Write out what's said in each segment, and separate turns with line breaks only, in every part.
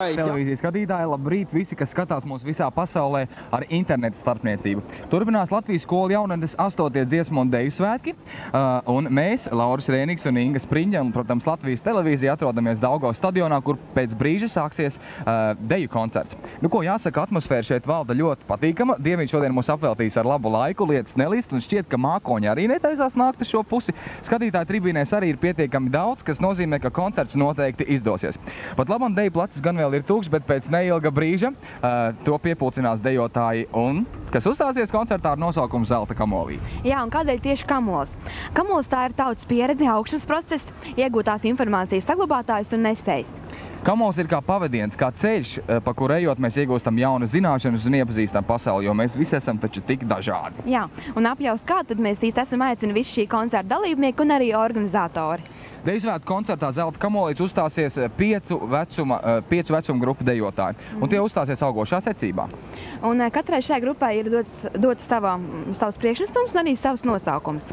Televīzijas skatītāji, labrīt visi, kas skatās mūs visā pasaulē ar internetu starpniecību. Turpinās Latvijas skolu jaunatnes 8. dziesmu un deju svētki, un mēs, Lauris Rēniks un Inga Spriņģa, un, protams, Latvijas televīzija atrodamies Daugavas stadionā, kur pēc brīža sāksies deju koncerts. Nu, ko jāsaka, atmosfēra šeit valda ļoti patīkama. Dieviņš šodien mūs apveltīs ar labu laiku, lietas nelīst, un šķiet, ka mākoņi arī netaisās nākt uz šo pusi. Skatītāju tribīnēs arī ir pietiekami daudz, kas nozīmē, ka koncerts noteikti izdosies. Pat labam deju placis gan vēl ir tūks, bet pēc neilga brīža to piepulcinās dejotāji, un kas uzstāsies koncertā ar nosaukumu Zelta kamolītis.
Jā, un kādēļ tieši kamols? Kamols tā ir tautas pieredze, augšanas process, iegūtās informācijas saglabātājs un nesējs.
Kamols ir kā pavadiens, kā ceļš, pa kur ejot mēs iegūstam jaunas zināšanas un iepazīstam pasauli, jo mēs visi esam taču tik dažādi.
Jā, un apjaust kā, tad mēs īsti esam aicini visi šī koncerta dalībnieki un arī organizatori.
Deju svētku koncertā Zelta kamolītis uzstāsies piecu vecumu grupu dejotāji, un tie uzstāsies augošā secībā.
Un katrai šai grupai ir dots savs priekšnesums un arī savs nosaukums.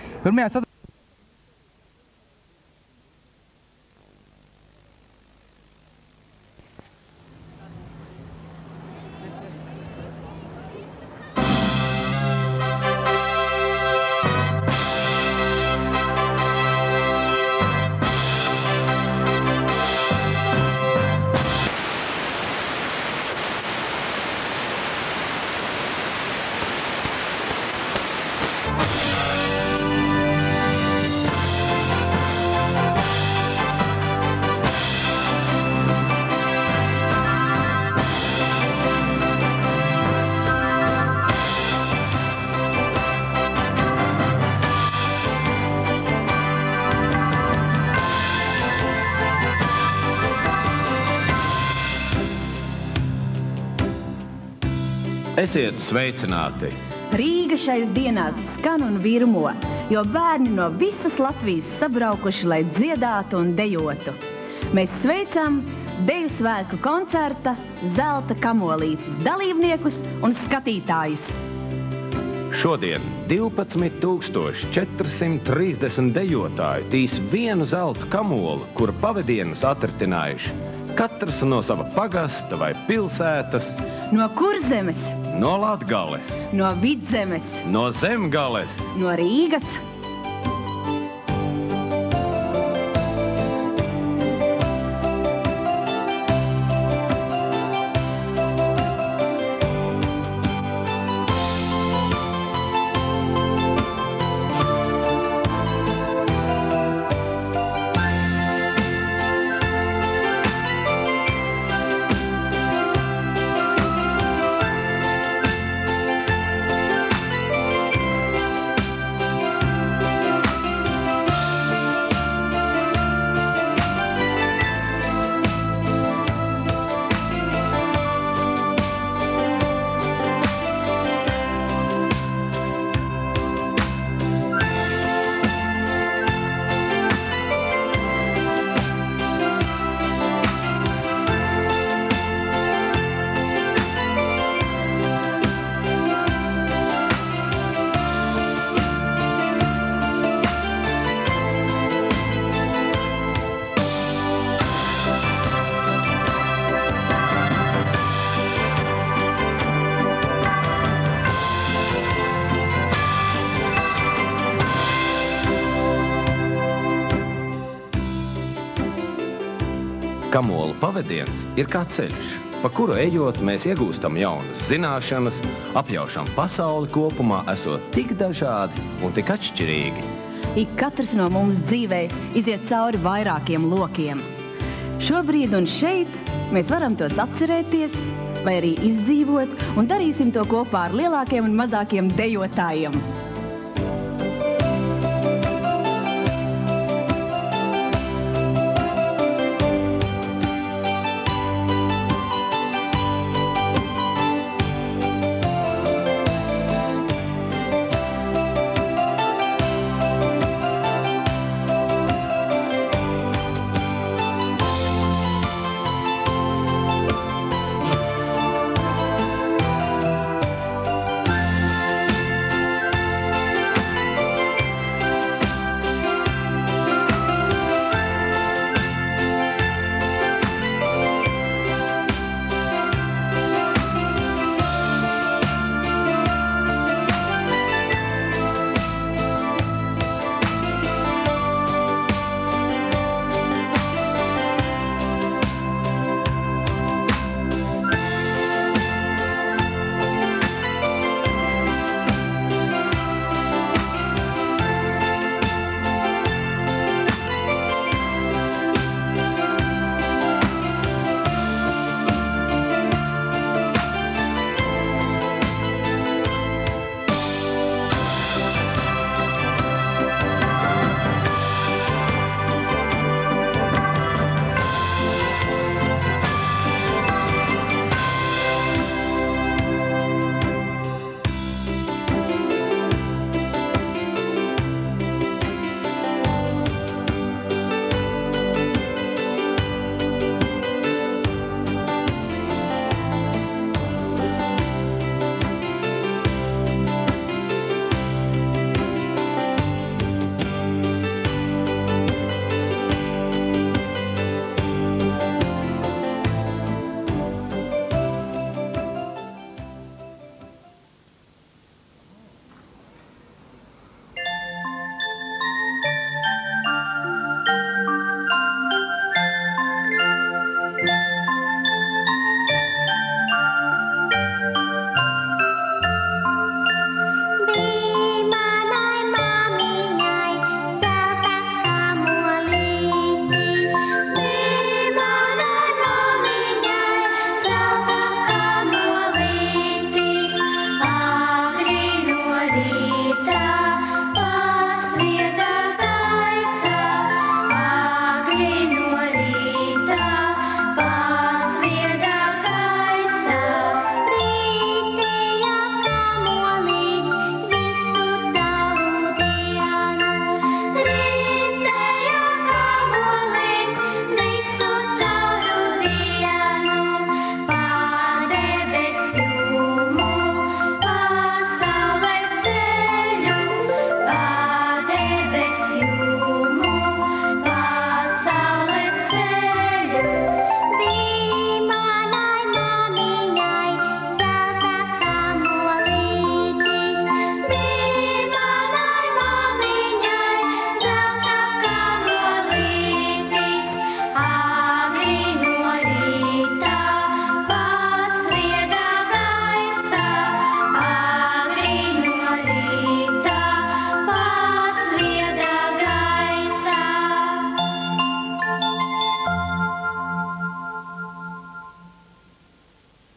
Esiet sveicināti!
Rīga šais dienās skan un virmo, jo bērni no visas Latvijas sabraukuši, lai dziedātu un dejotu. Mēs sveicam deju svētku koncerta Zelta kamolītis dalībniekus un skatītājus.
Šodien 12,430 dejotāji tīs vienu zelta kamolu, kura pavadienus atritinājuši. Katrs no sava pagasta vai pilsētas.
No Kurzemes,
no Latgales,
no Vidzemes,
no Zemgales,
no Rīgas.
Kamola pavadiens ir kā ceļš, pa kuru ejot mēs iegūstam jaunas zināšanas, apjaušam pasauli kopumā, esot tik dažādi un tik atšķirīgi.
Ik katrs no mums dzīvē iziet cauri vairākiem lokiem. Šobrīd un šeit mēs varam tos atcerēties vai arī izdzīvot un darīsim to kopā ar lielākiem un mazākiem dejotājiem.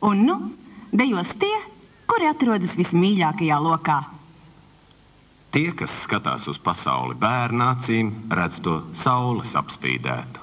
Un nu, dejos tie, kuri atrodas vismīļākajā lokā.
Tie, kas skatās uz pasauli bērnu acīm, redz to saules apspīdētu.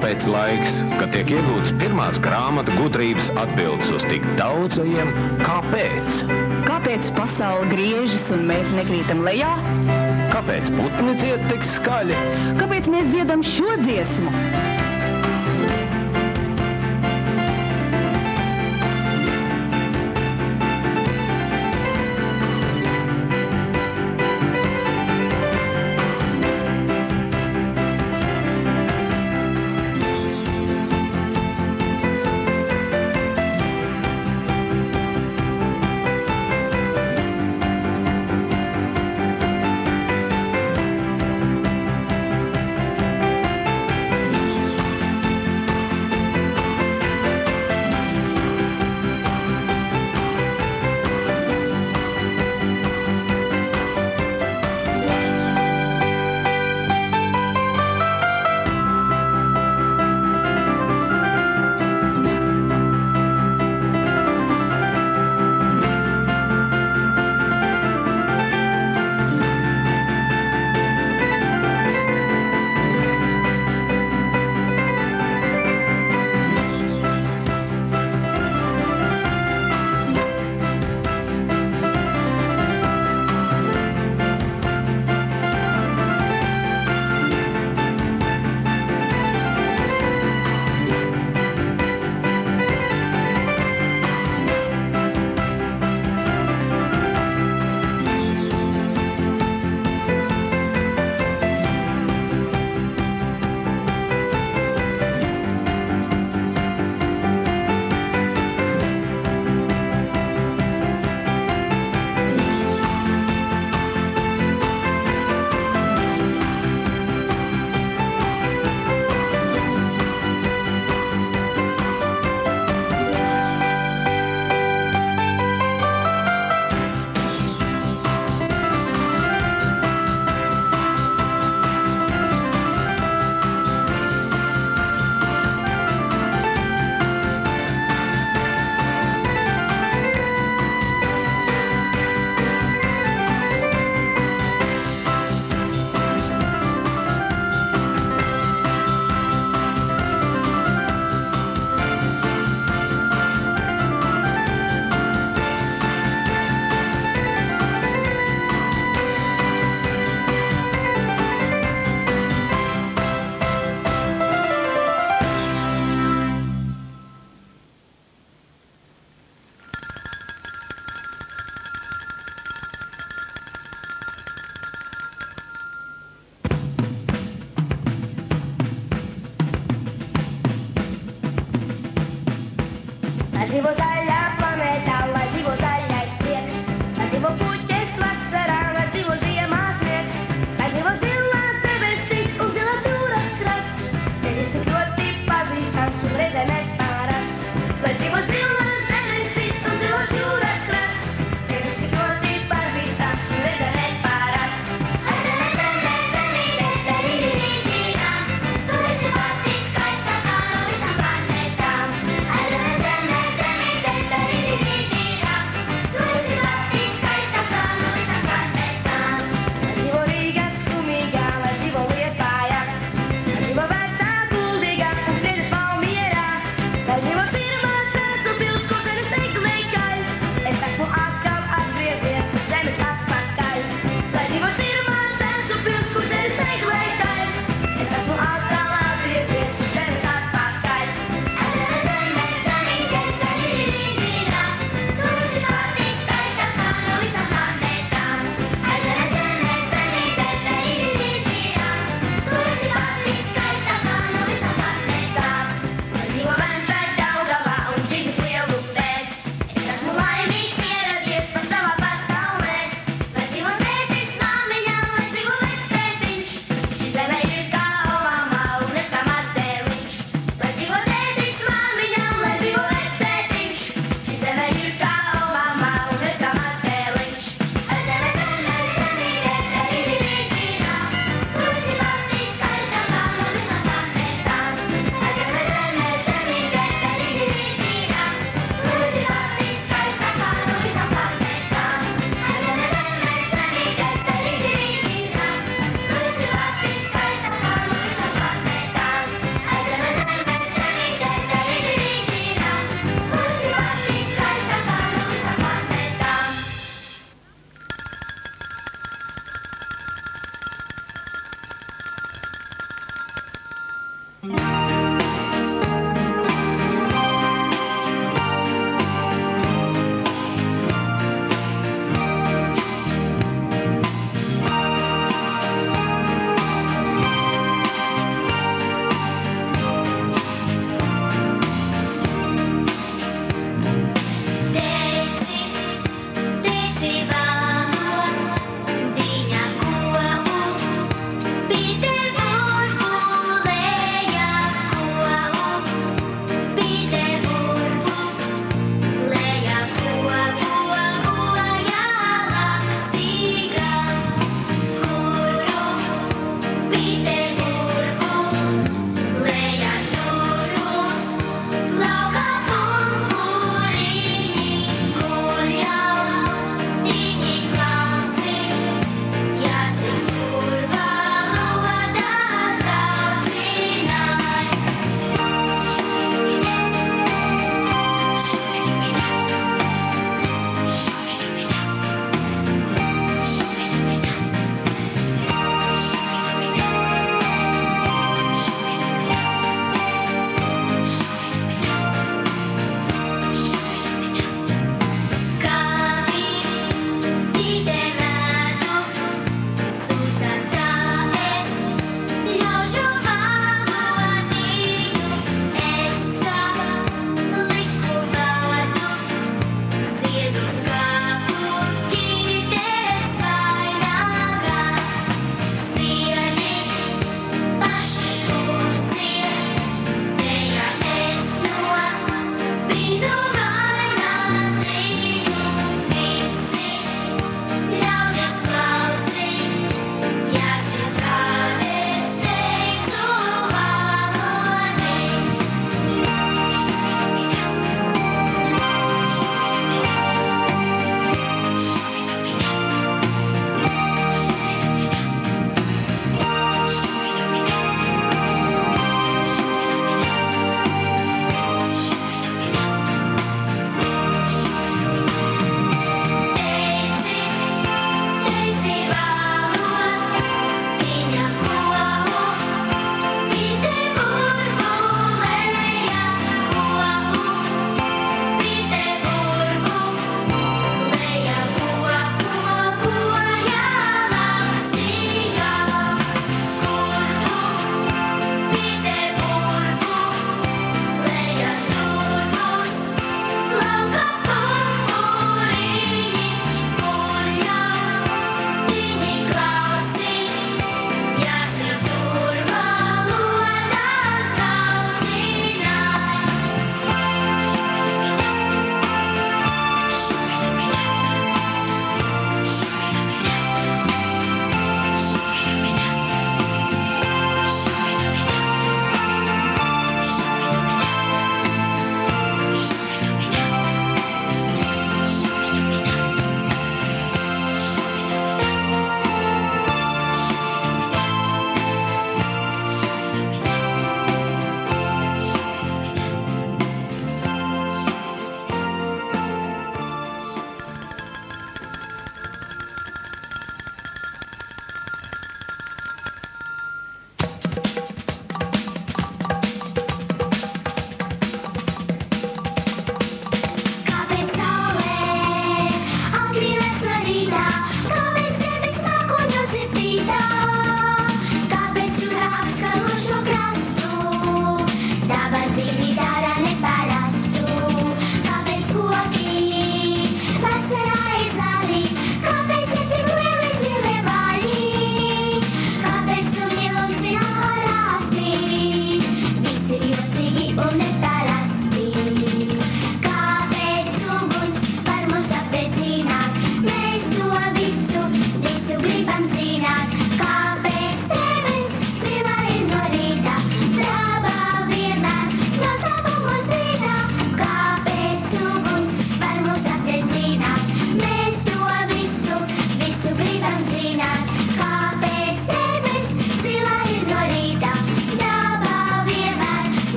Tāpēc laiks, kad tiek iegūts pirmās grāmatu gudrības atbildes uz tik daudzajiem kāpēc.
Kāpēc pasaule griežas un mēs nekrītam lejā?
Kāpēc putni dzied tik skaļi?
Kāpēc mēs dziedam šo dziesmu?
Lai dzīvo zaļā planētā, lai dzīvo zaļais prieks, lai dzīvo puķes vasarā, lai dzīvo ziemās miegs, lai dzīvo zilās debesis un zilās jūras krasts, tevis tik ļoti pazīstams un reizē neparasts. Lai dzīvo zilās debesis un zilās jūras krasts, tevis tik ļoti pazīstams un reizē neparasts. Ai zeme, zeme, zemīte, te rītīgā, tu esi pati skaistākā no visām planētām. Ai zeme, zeme, zemīte, te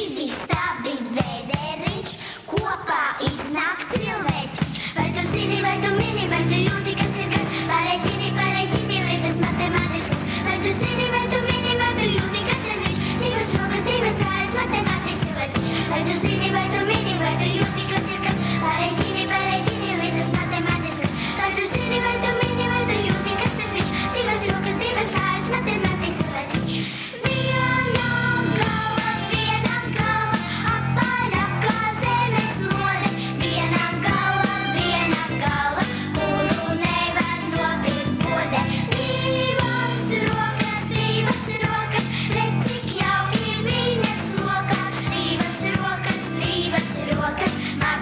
sirdī stāvi vēderiņš, kopā iznāk cilvēciņš. Vai tu zini, vai tu mini, vai tu jūti, kas ir kas? Pareiķini, lietas matemātiskas. Vai tu zini, vai tu mini, vai tu jūti, kas ir viņš? Divas rokas, divas kājas, matemātisks cilvēciņš. Vai tu zini, vai tu mini, vai tu jūti, kas ir kas? Pareiķini, lietas matemātiskas. Vai tu zini, vai tu mini, vai tu jūti, kas ir viņš? Divas rokas, divas kājas, matemātisks cilvēciņš. Vienam galva, apaļa kā zemes lode. Vienam galva, kuru nevar nopirkt bode. Divas rokas, redz cik jauki viņas sokas. Divas rokas,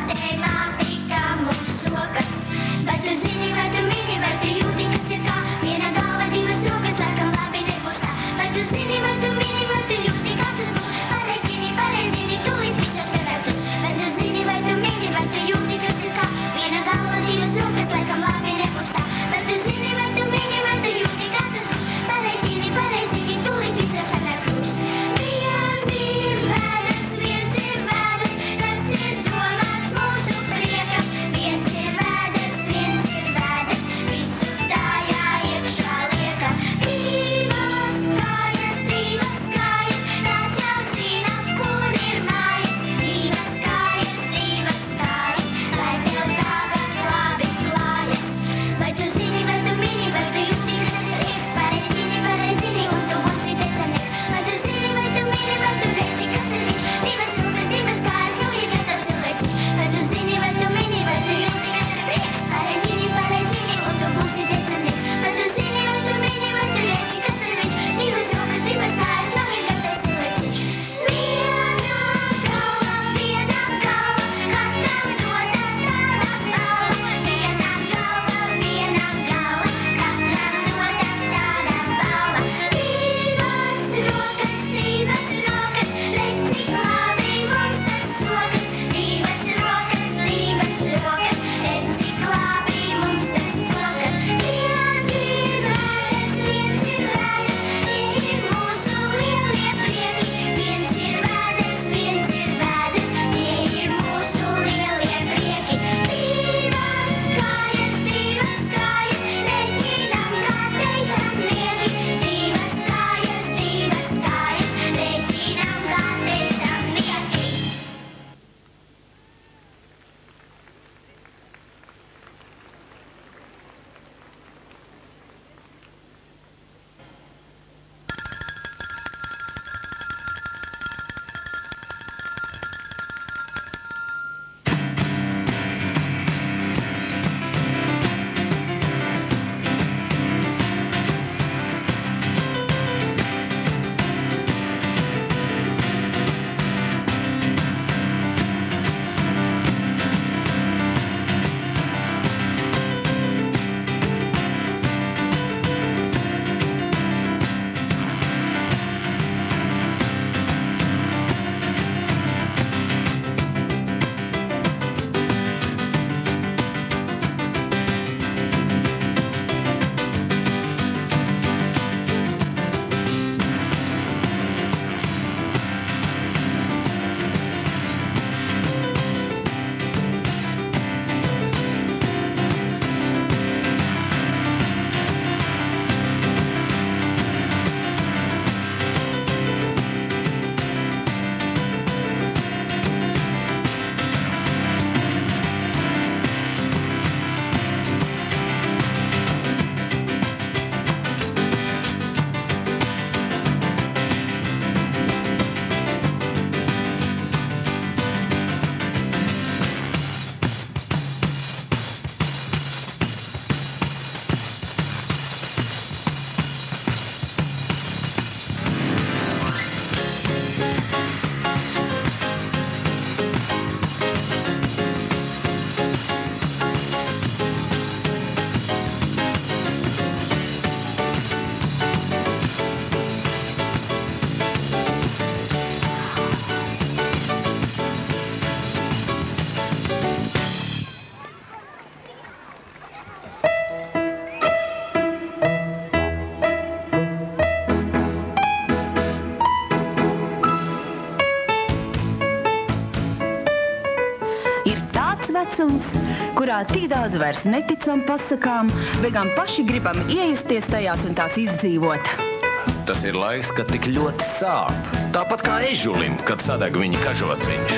Ir tāds vecums, kurā tik daudz vairs neticam pasakām, bet gan paši gribam iejusties tajās un tās izdzīvot.
Tas ir laiks, kad tik ļoti sāp. Tāpat kā ežulim, kad sadeg viņa kažociņš.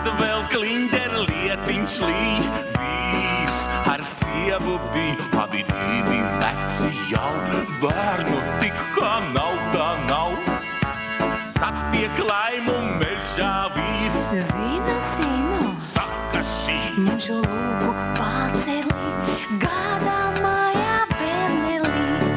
kad vēl kliņģera lietiņš līj. Vīrs ar sievu bija, abi divi veci jau, bērnu tik kā nav, tā nav. Satiek laimu mežā vīrs.
Zinu,
Saka šī.
ņemšu lūgu paceli, gādā mājā bērnelī.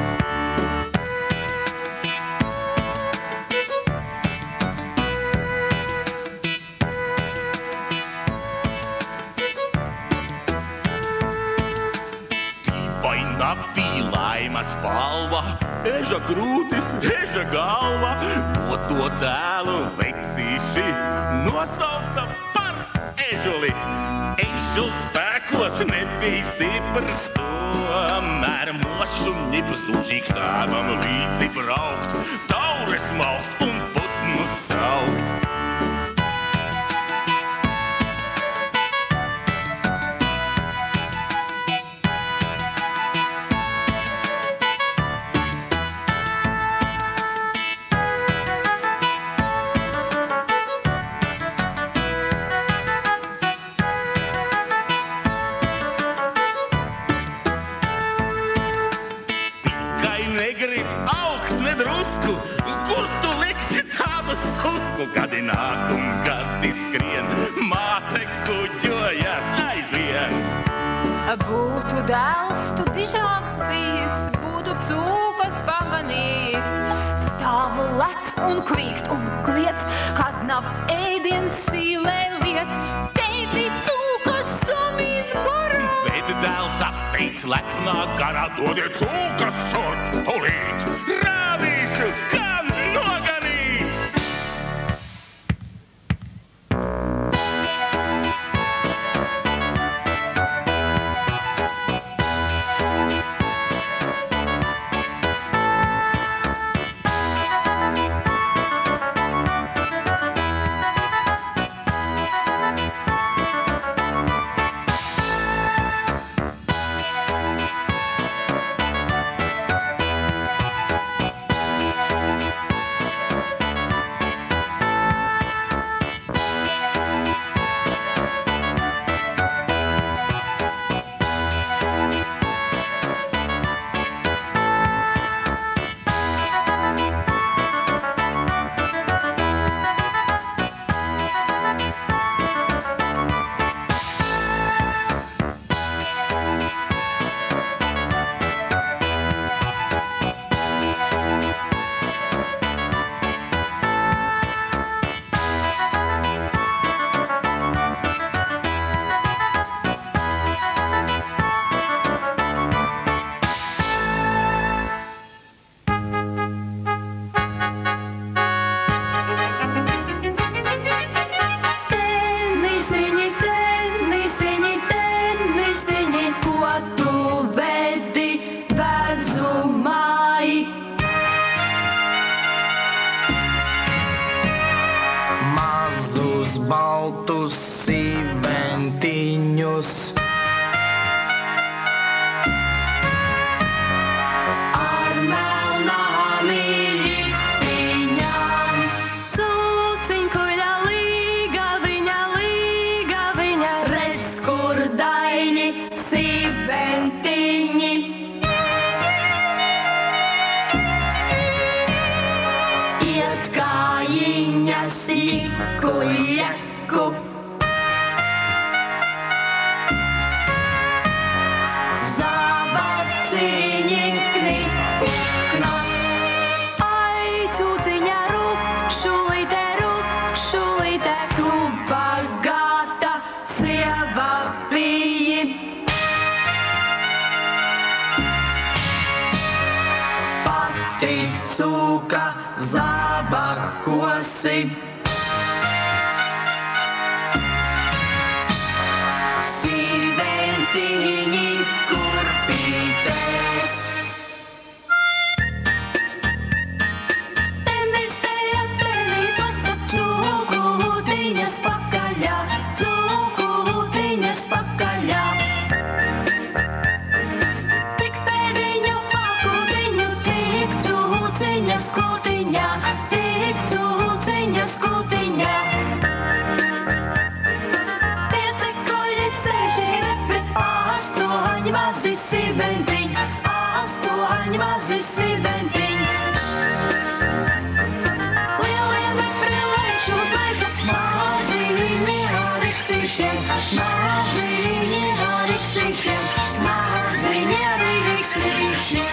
Vaina bija laimas balva, eža grūtis, eža galva. To dēlu vecīši nosauca par ežuli. Ežuls spēkos nebija stiprs, tomēr mošu niprs dušīgs tēvam līdzi braukt, taures maukt un putnu saukt. Kur tu liksi tādu susku, kad nāk un kad skrien, māte kuģojas aizvien.
Būtu dēls, tu dižāks bijis, būtu cūkas pamanījis. Stāvu lec un kliec, kad nav ēdienas sīlē liec. Tevi cūkas somīs garā.
Bet dēls atteic lepnā garā, dodiet cūkas šort, tolīt, rādīšu, kā noganīt.
baltus sīventiņus. Ar melnām īņām.
Cūciņkuļa līga viņa,
Redz, kur daļi sīventiņi. Iet kājiņas ļiku, ļeku. Zābaciņi knikna.
ai cūciņa rupšulīte,
Tu bagāta sieva biji. Pati cūka zābakosi. Sīventiņi kurpītēs.
tenis teja, tenis laca,
Cūkutiņas pakaļā, cūkutiņas pakaļā.
cik pēdiņu pakutiņu,
Tik cūciņas kutiņā, tik cūciņas kutiņā. sibentiņ, 8 mazi sibentiņ. Lielie veprelēši uzlaica, maziņi ar riksīšiem, maziņi ar riksīšiem, maziņi ar riksīšiem.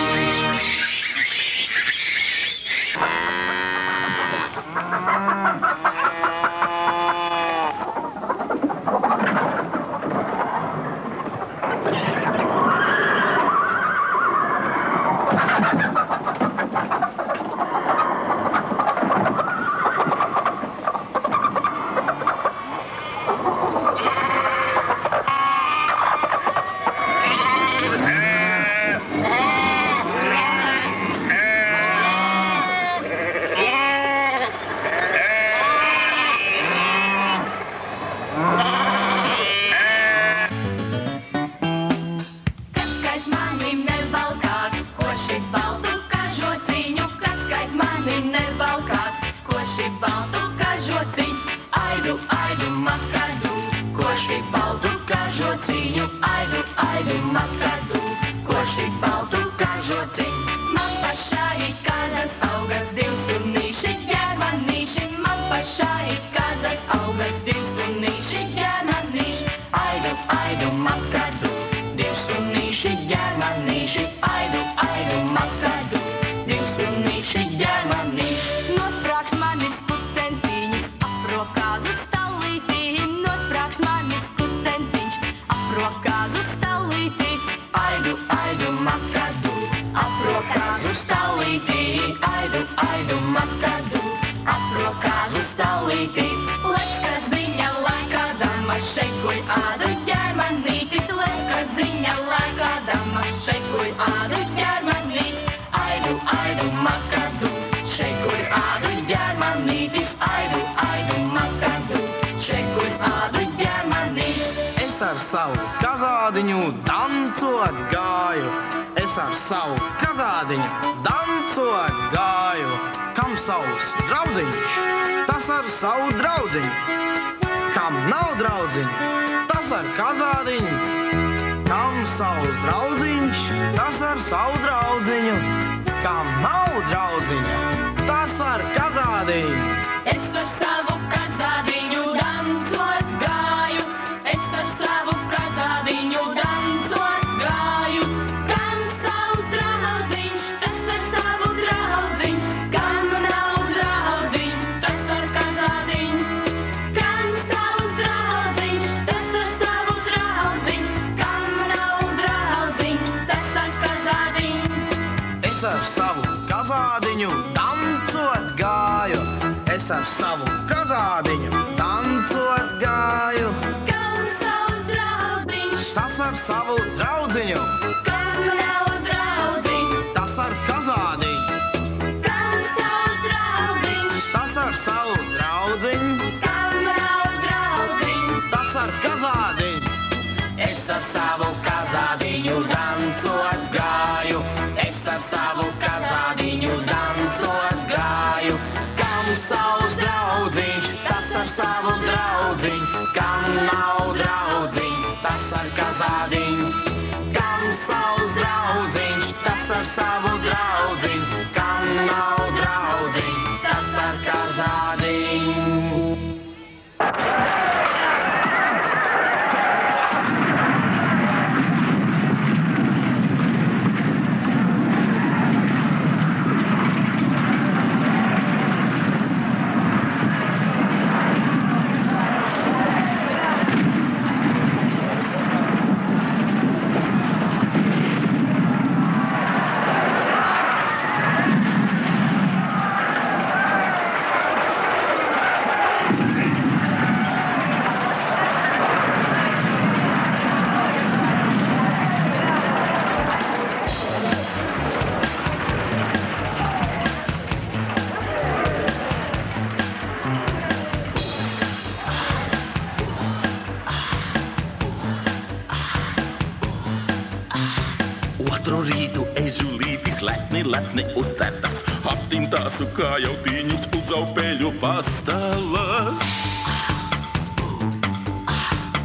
Otru rītu ežulītis lepni uzcertas, aptintās kājautiņus uz aupeļu pastalas. Uz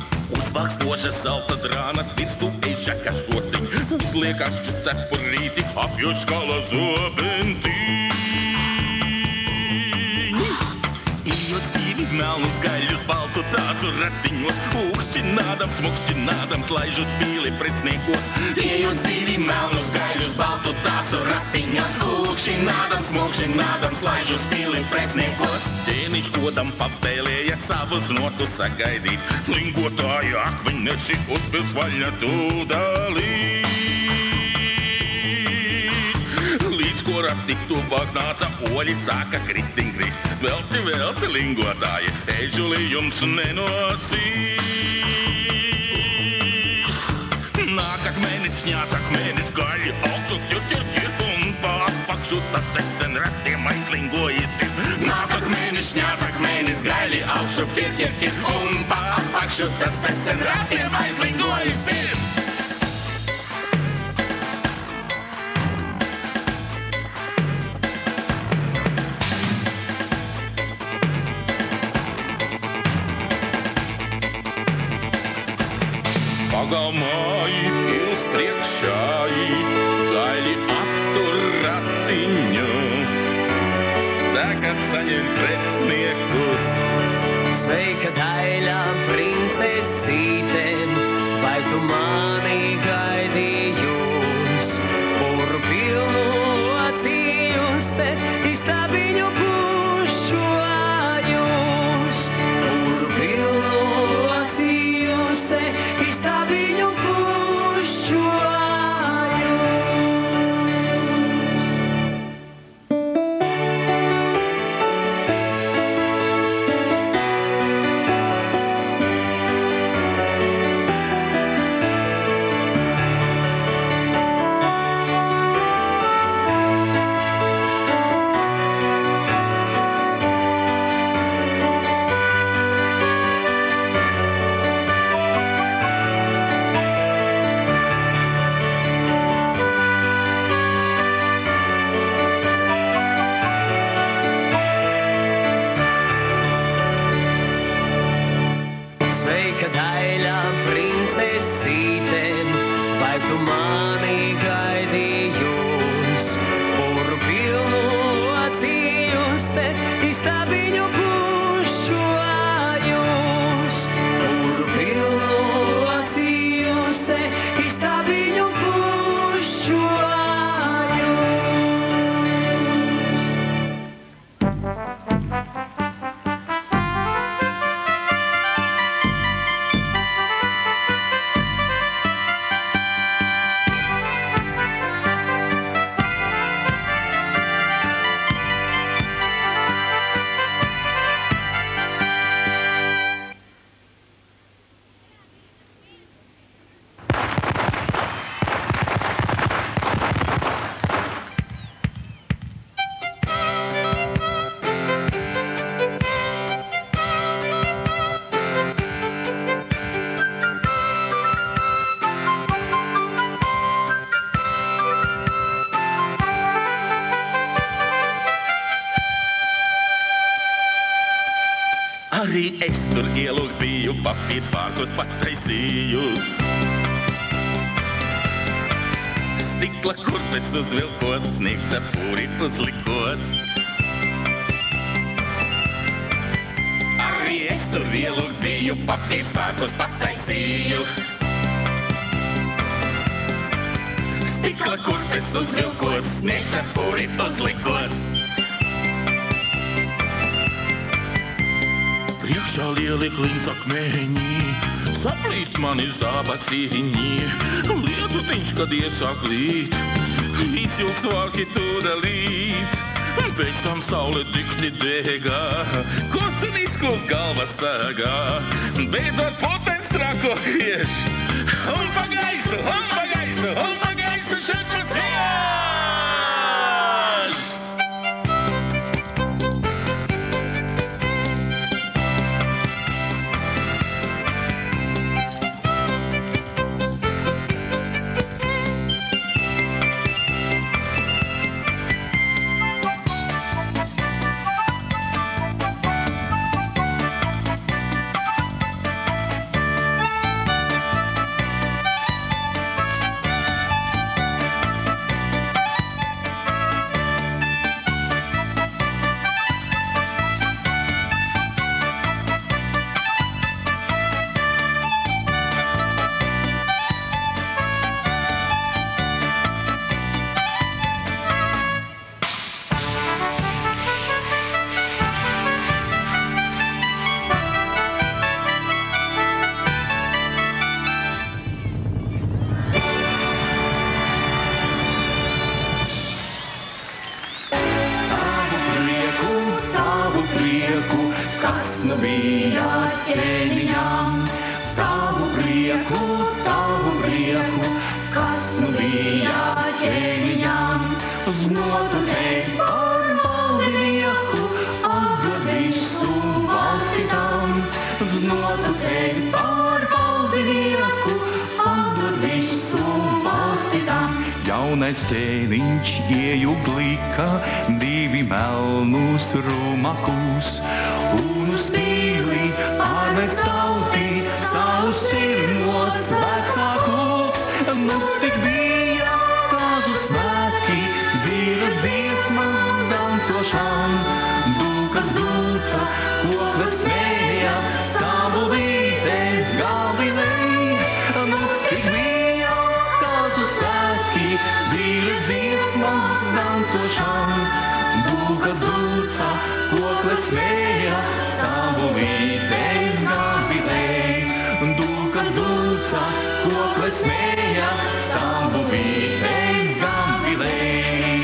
Svakstoša salta drānas, virsū ežaka šociņ, uzliek ašķu cepurīti, apjoš skala zobentiņ. Ijot divi melnus gaļus, baltu tāzu ratiņos, smukšķinādams, laižu spīli pretsniekos. Ijot divi melnus gaļus, baltu tāzu ratiņos, smukšķinādams, laižu spīli pretsniekos. Ķēniņš kodam pavēlēja savus notus sagaidīt, lingotāji akmeņneši uz pilsvaļņa tūdalīt. Līdz ko rati tuvāk nāca oļi, sāka kritiņ krist, velti lingotāji, ežuli jums nenosīs. Nāk akmenis, šņāc akmenis, gaļi augšu, un pa apakšu tas secen ratiem aizlingojas. Nāk akmenis, šņāc akmenis, gaļi augšu, un pa apakšu tas secen ratiem aizlingojas. Pagalmāji pils priekšāji, gaļi aptur ratiņus, tagad saņem pretsniekus.
Sveika, daļā princesīte, vai tu mani gaidījus? Puru pilnu locījusi, istabiņu pušķojus. Puru pilnu locījusi, istabiņu pušķojus. Sveika, daļā princesīte, vai tu mani gaidījus? Puru pilnu locījusi, istabiņu pušķojus. Puru pilnu locījusi, istabiņu pušķojus.
Arī es tur ielūgts biju, papīrs vārtos pataisīju. Stikla kurpes uzvilkos, sniegcepuri uzlikos. Arī es tur ielūgts biju, papīrs vārtos pataisīju. Stikla kurpes uzvilkos, sniegcepuri uzlikos. Priekšā lieli klints akmeņi, saplīst mani zābaciņi. Lietutiņš, kad iesāk līt, izjūgs valki tūdelīt. Pēc tam saule dikti degā, kos un izkūst galvas sāgā. Beidzot putens trako krieš, un pa gaisu, šeit mums vieš! kas nu bija ķēniņām. Tavu prieku, kas nu bija ķēniņām. Uz notu ceļ par valdnieku, atdod visu valsti tam. Uz notu ceļ par valdnieku, atdod visu valsti tam. Jaunais ķēniņš iejuglika divi melnus rumakus, un uz pīli pārvest tautī savus sirmos vecākus. Nu tik bija kāzu svētki, dzīves dziesmas dancošām, dūkas dūca, kokles smēja, stāvulītes Galilei. Nu tik bija kāzu svētki, dzīves dziesmas dancošām, dūkas dūca, kokles smēja, stāvulītes Galilei. Dūkas dūca, kokles smēja, stāvulītes Galilei.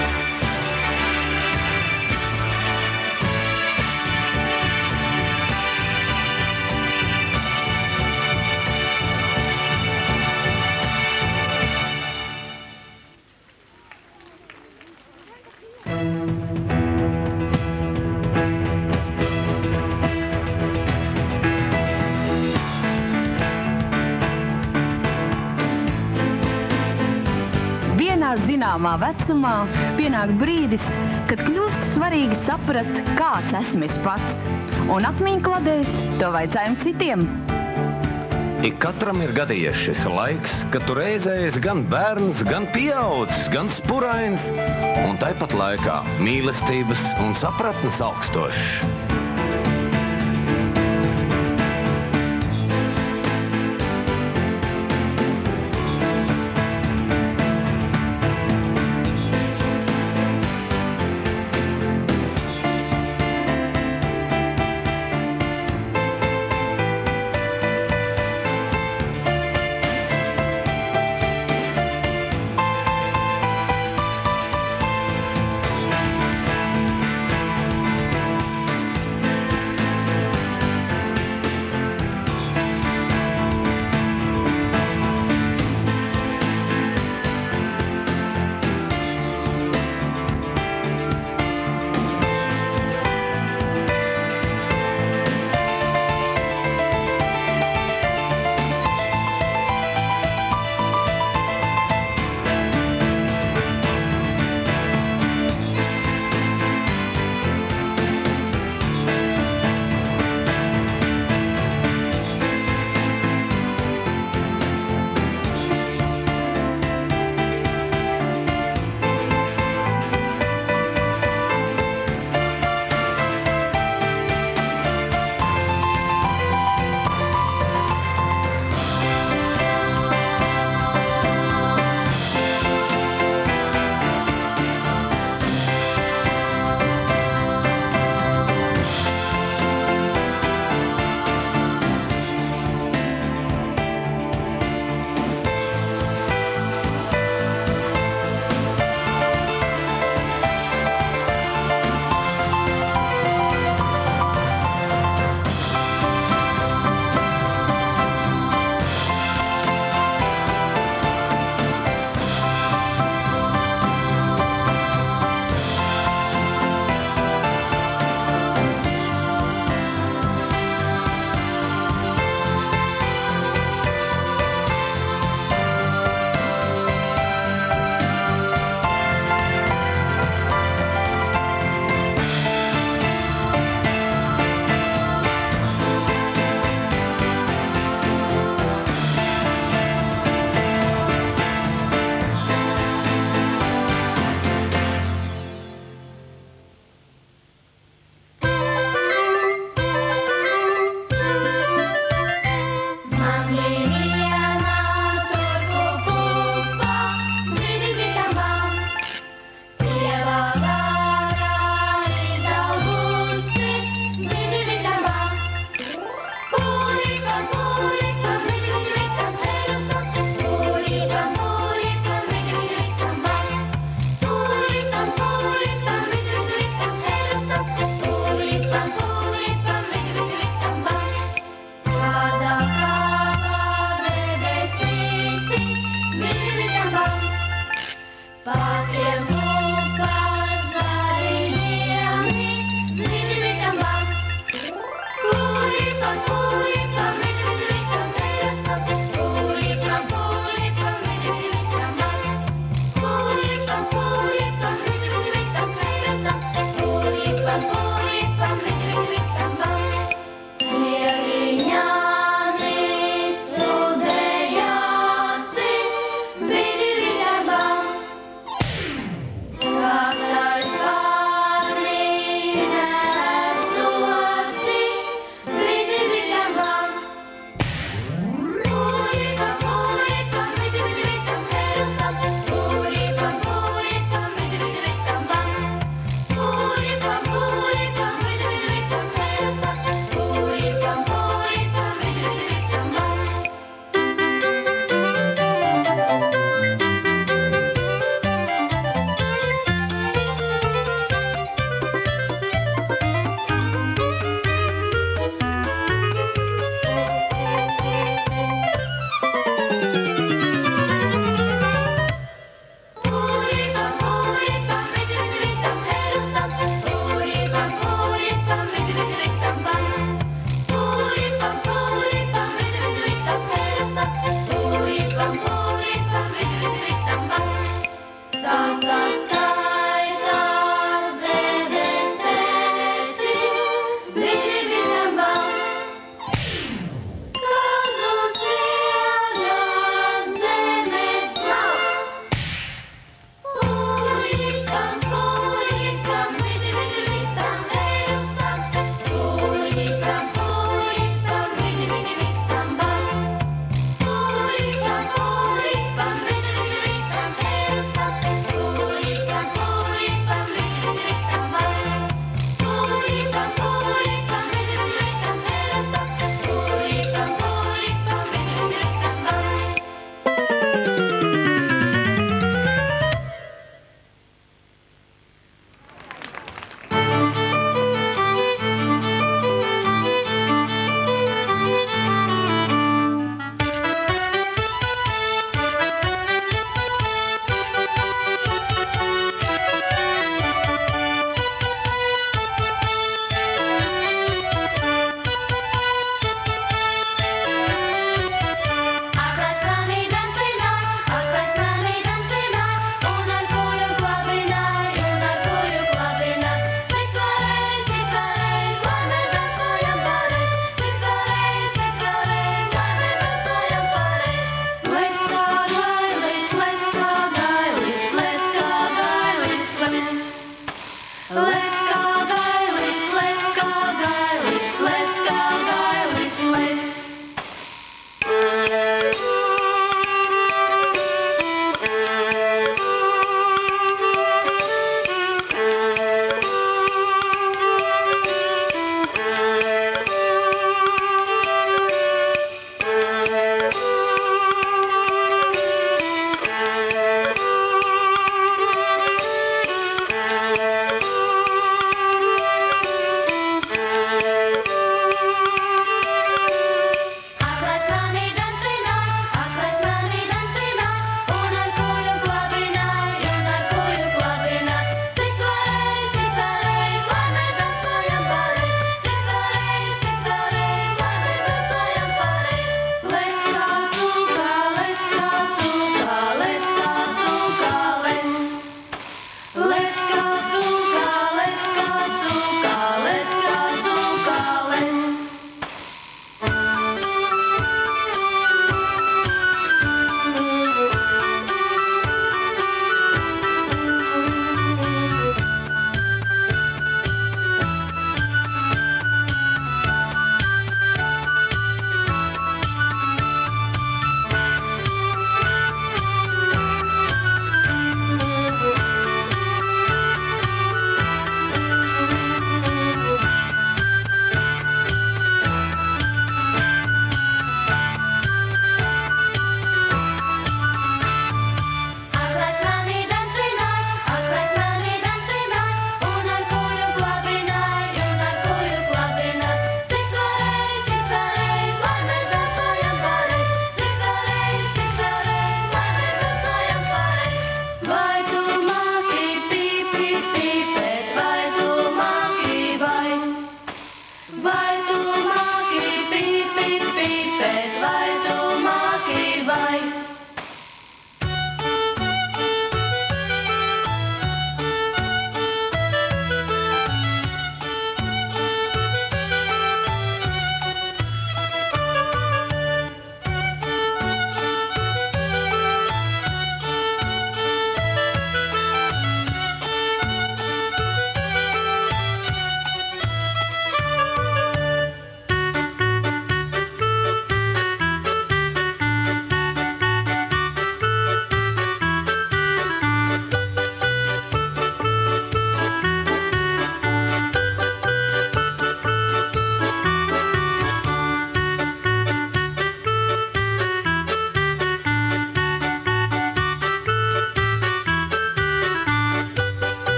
Zināmā vecumā pienāk brīdis, kad kļūst svarīgi saprast, kāds esmu es pats. Un atmiņkladēs to vajadzējām citiem.
Ik katram ir gadījies šis laiks, kad tu reizē esi gan bērns, gan pieaudzis, gan spurains, un tāpat laikā mīlestības un sapratnes augstošs.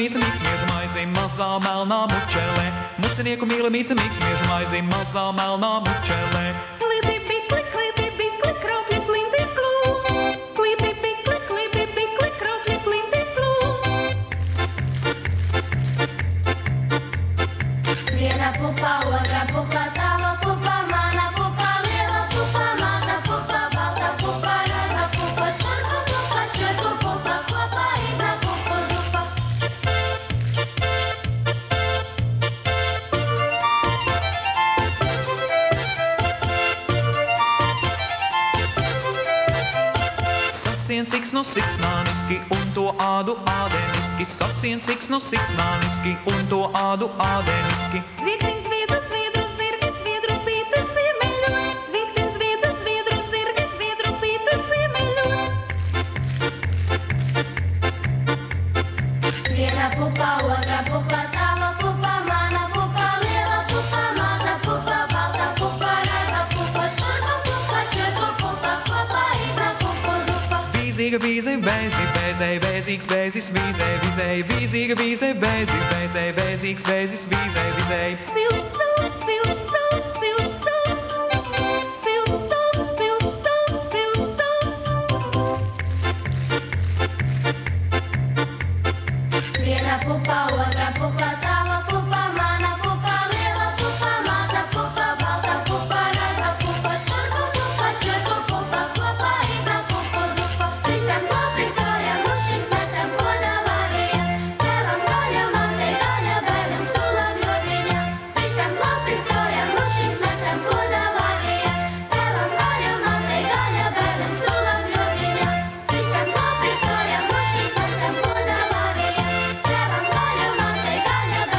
mīca, mīks, mieža maizi, mazā melnā mučelē. Mucinieku mīla mīca, mīks, mieža maizi, mazā melnā mučelē.
Viena pupa, otra pupa, tava pupa, mana pupa, liela pupa, maza pupa, balta pupa, raza pupa, turku pupa, čurku pupa, kopā iznā pupu zupa.
Sasien siksnu siksnāniski un to ādu ādeniski. Sasien siksnu siksnāniski un to ādu ādeniski.
Zviedriņš, zviedru, zviedru, zirgi, zviedru, pītas, ziemeļos. Zviedriņš, zviedru, zviedru, zirgi, zviedru, pītas, ziemeļos.
Viena pupa, otra pupa, tava pupa, mana pupa, liela pupa, maza pupa, balta pupa, raza pupa, turku pupa, čurku pupa, kopā iznā pupu zupa.
Vīzīga vīze, vēzi, vēzē, vēzīgs, vēzis, vīzē, vīzē. Vīzīga vīze, vēzi, vēzē, vēzīgs, vēzis, vīzē, vīzē.
Silts saules, silts saules, silts saules. Silts saules, silts saules, silts saules.
Viena pupa, otra pupa, tava pupa, mana pupa, liela pupa, maza pupa, balta pupa, raza pupa, turku pupa, čurku pupa, kopā iznā pupu zupa. Citam labi stojam, mušķīgs metam podā vārījā, tēvam gaļa, matai gaļa, bērnam sulam jodiņā. Citam labi stojam, mušķīgs metam podā vārījā, tēvam gaļa, matai gaļa, bērnam sulam jodiņā. Citam labi stojam, mušķīgs metam podā vārījā, tēvam gaļa, matai gaļa, bērnam sulam jodiņā.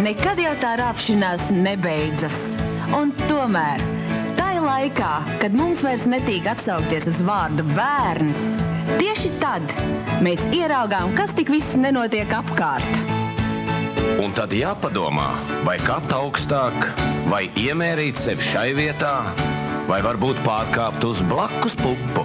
nekad jau tā rāpšanās nebeidzas. Un tomēr, tajā laikā, kad mums vairs netīk atsaukties uz vārdu bērns, tieši tad mēs ieraugām, kas tik viss nenotiek apkārt.
Un tad jāpadomā, vai kāpt augstāk, vai iemērīt sevi šai vietā, vai varbūt pārkāpt uz blakus pupu.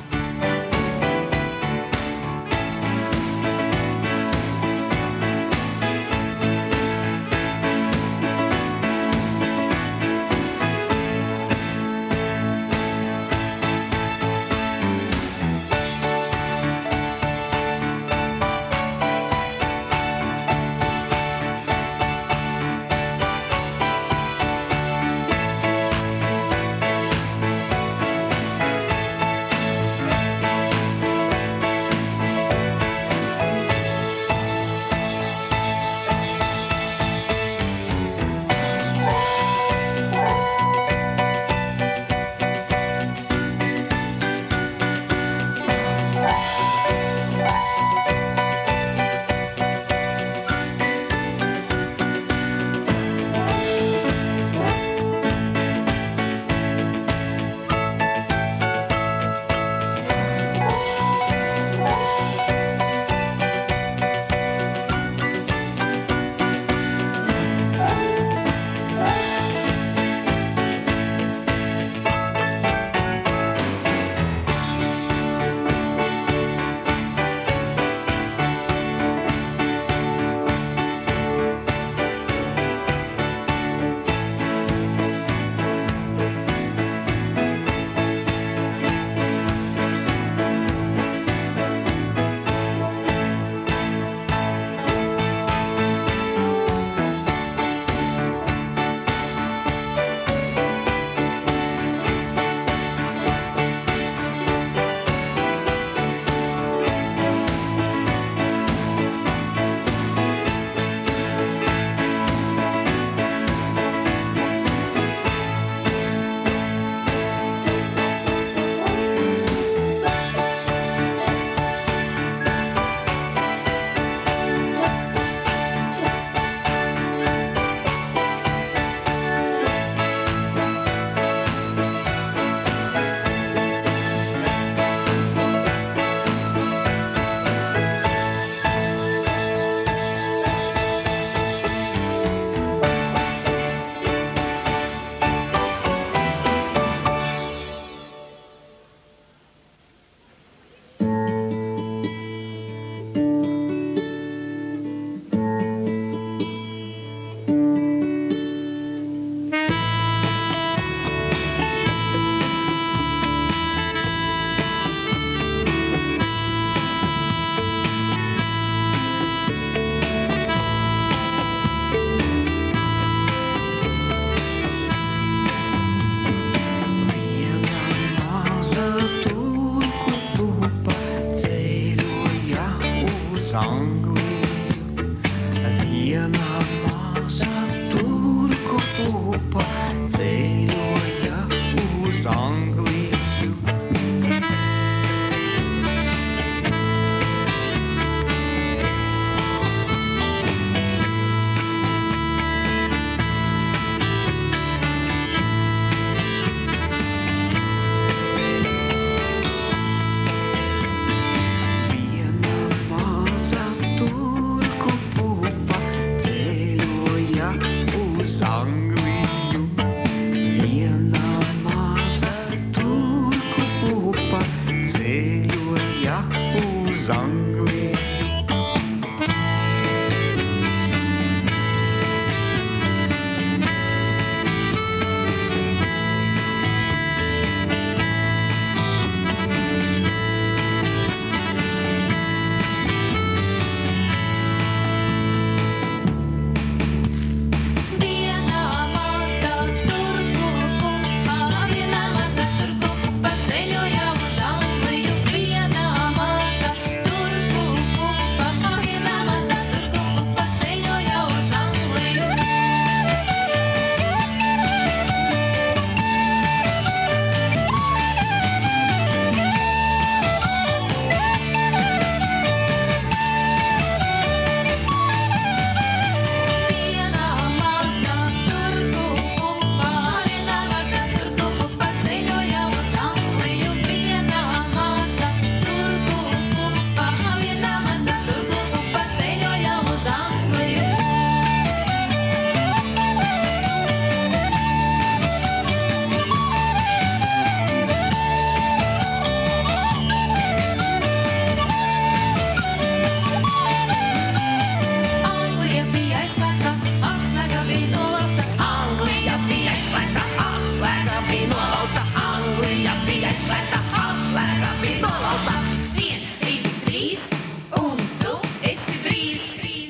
bija nolausta, Anglija bija aizslēgta, atslēga bija nolausta. 1, 2, 3, un tu esi brīvs.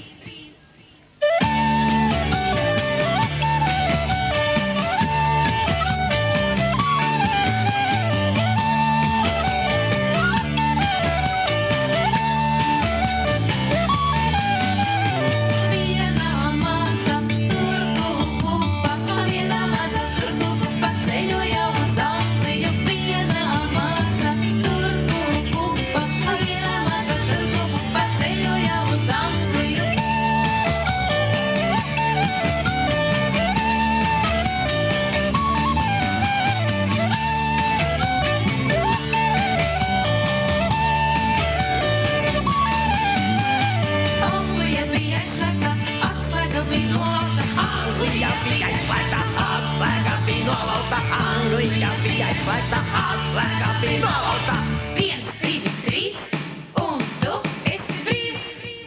Anglija bija aizslēgta, atslēga bija nolausta. 1, 2, 3, un tu esi brīvs.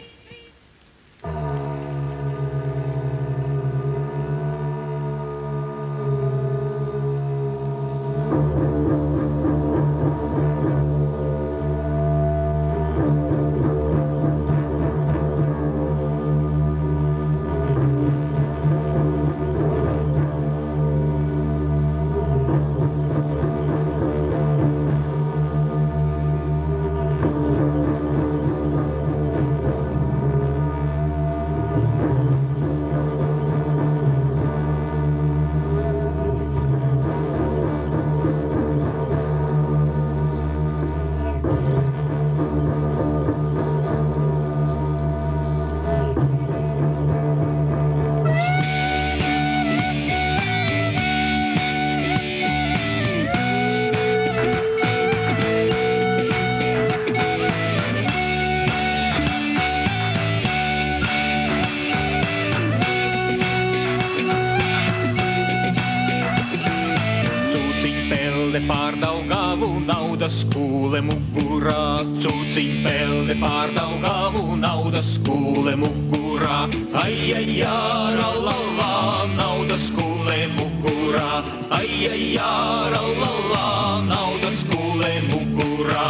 Pārdaugavu naudas kūle mugurā, cūciņ pelde pārdaugavu naudas kūle mugurā. Ai, ai, jā, rallalā, naudas kūle mugurā. Ai, ai, jā, rallalā, naudas kūle mugurā.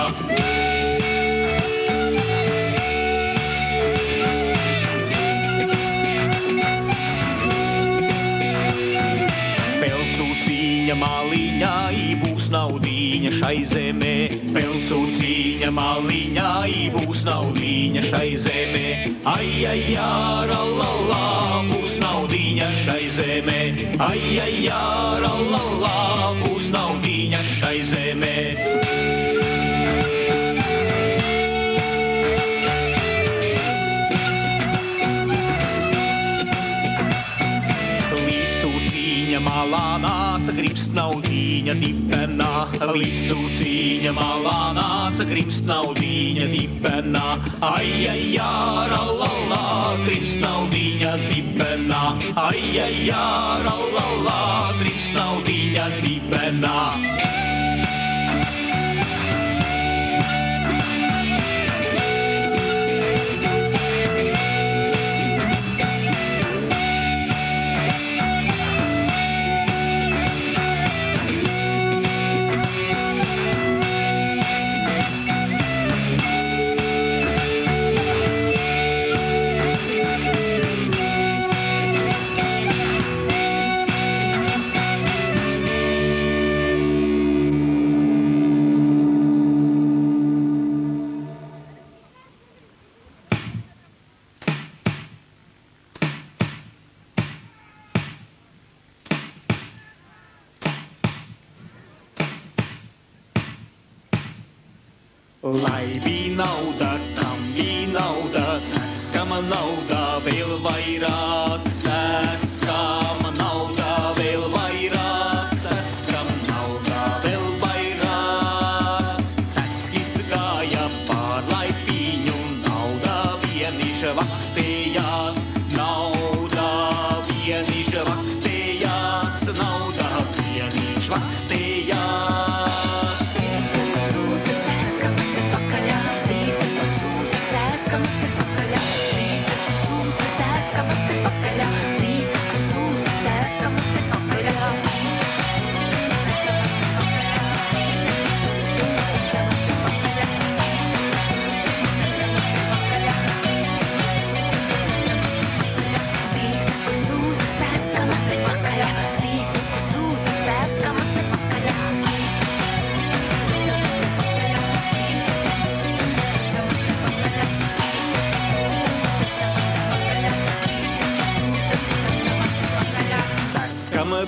Maliņā būs naudiņa šai zemē, pelcūciņa maliņā būs naudiņa šai zemē. Ai, ai, jā, rallalā, būs naudiņa šai zemē. Ai, ai, jā, rallalā, būs naudiņa šai zemē. Malā nāca gribst naudiņa dibenā, līdz cūciņa malā nāca gribst naudiņa dibenā. Ai, ai, jā, rallalā, gribst naudiņa dibenā. Ai, ai, jā, rallalā, gribst naudiņa dibenā. Lai bija nauda, kam bija nauda, saskama nauda vēl vairāk, saskama nauda vēl vairāk, saskama nauda vēl vairāk. Saskis gāja pār laipiņu, nauda vieniž vakstējās, nauda vieniž vakstējās, nauda vieniž vakstējās.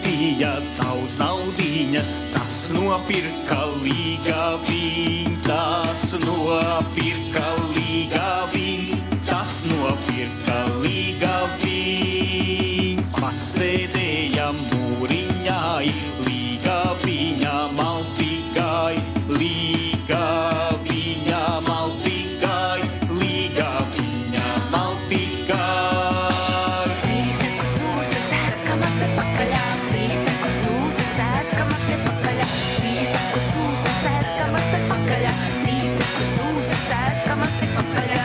bija daudz naudiņas, tas nopirka līgaviņ, tas nopirka līgaviņ, tas nopirka līgaviņ. Pasēdēja mūriņai, līgaviņa maltīgai, līgaviņa maltīgai, līgaviņa maltīgai.
Slīstas, ko sūstas, ēskamas te pakaļā. Slīstas, ko sūstas, ēskamas te pakaļā. Slīstas, ko sūstas, ēskamas te pakaļā. Slīstas, ko sūstas, ēskamas te pakaļā.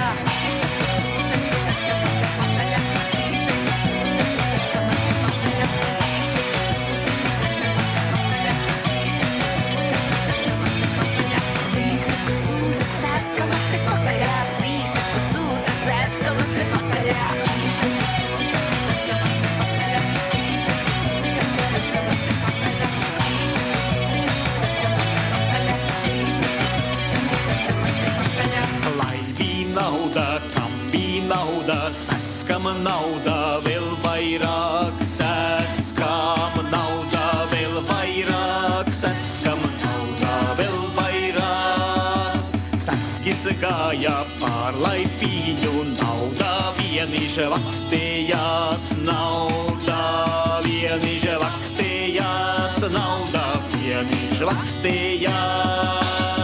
Saskama naudā vēl vairāk, saskama naudā vēl vairāk, saskama naudā vēl vairāk. Saskis gāja pār laipiņu, naudā vieniž lakstējās, naudā vieniž lakstējās, naudā vieniž lakstējās.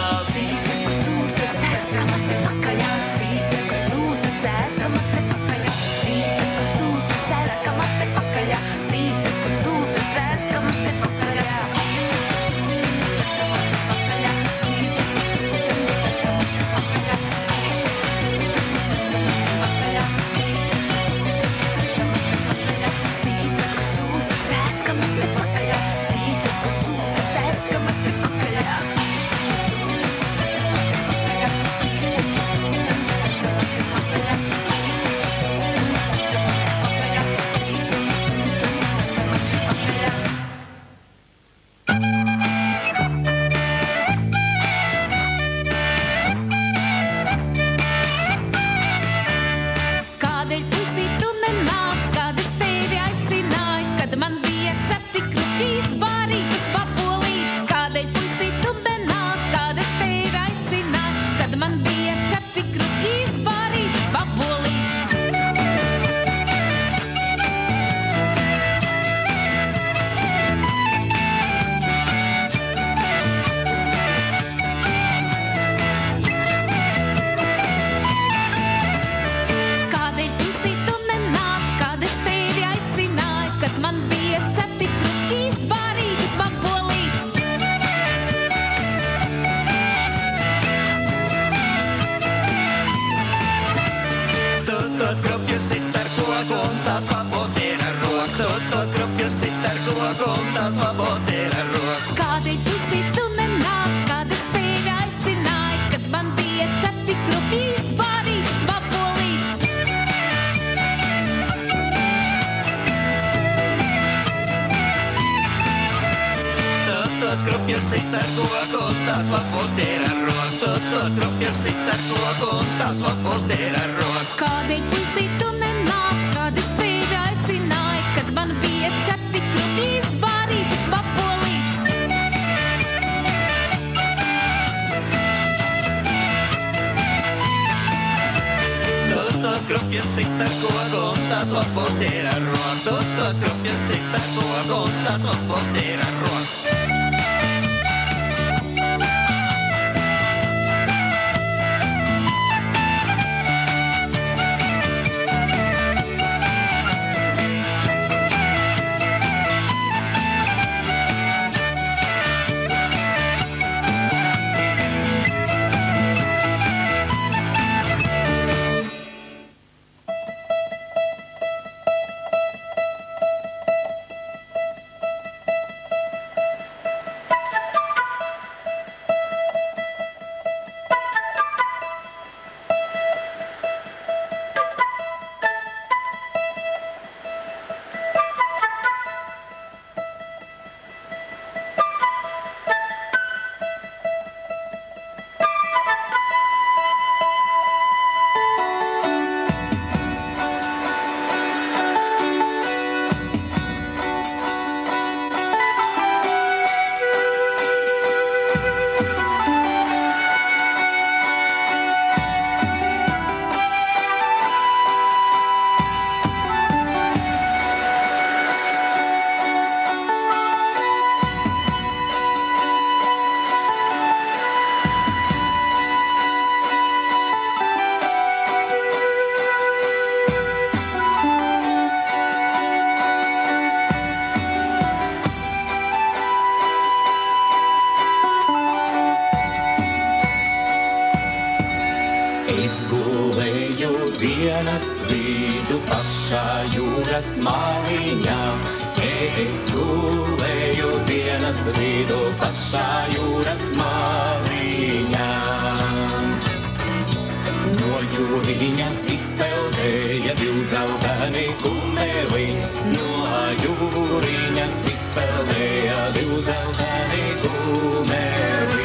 Kādēļ pusi tu nenāc, kad es tevi aicināju, kad man bija cepti krupjīs varīts vabolīts?
Tos krupjus sit ar koku un tās vapos tie ar roku. Tos krupjus sit ar koku un tās vapos tie ar roku.
Kādēļ pusi tu nenāc, kad es tevi aicināju, kad man bija cepti krupjīs varīts vabolīts?
Tos krupjus sit ar koku un tās vapos tie ar roku. Tos krupjus sit ar koku un tās vapos tie ar roku.
dienas vidu pašā jūras māliņā. Es gulēju dienas vidu pašā jūras māliņā. No jūriņas izpeldēja divdzelteni kumeli, no jūriņas izpeldēja divdzelteni kumeli.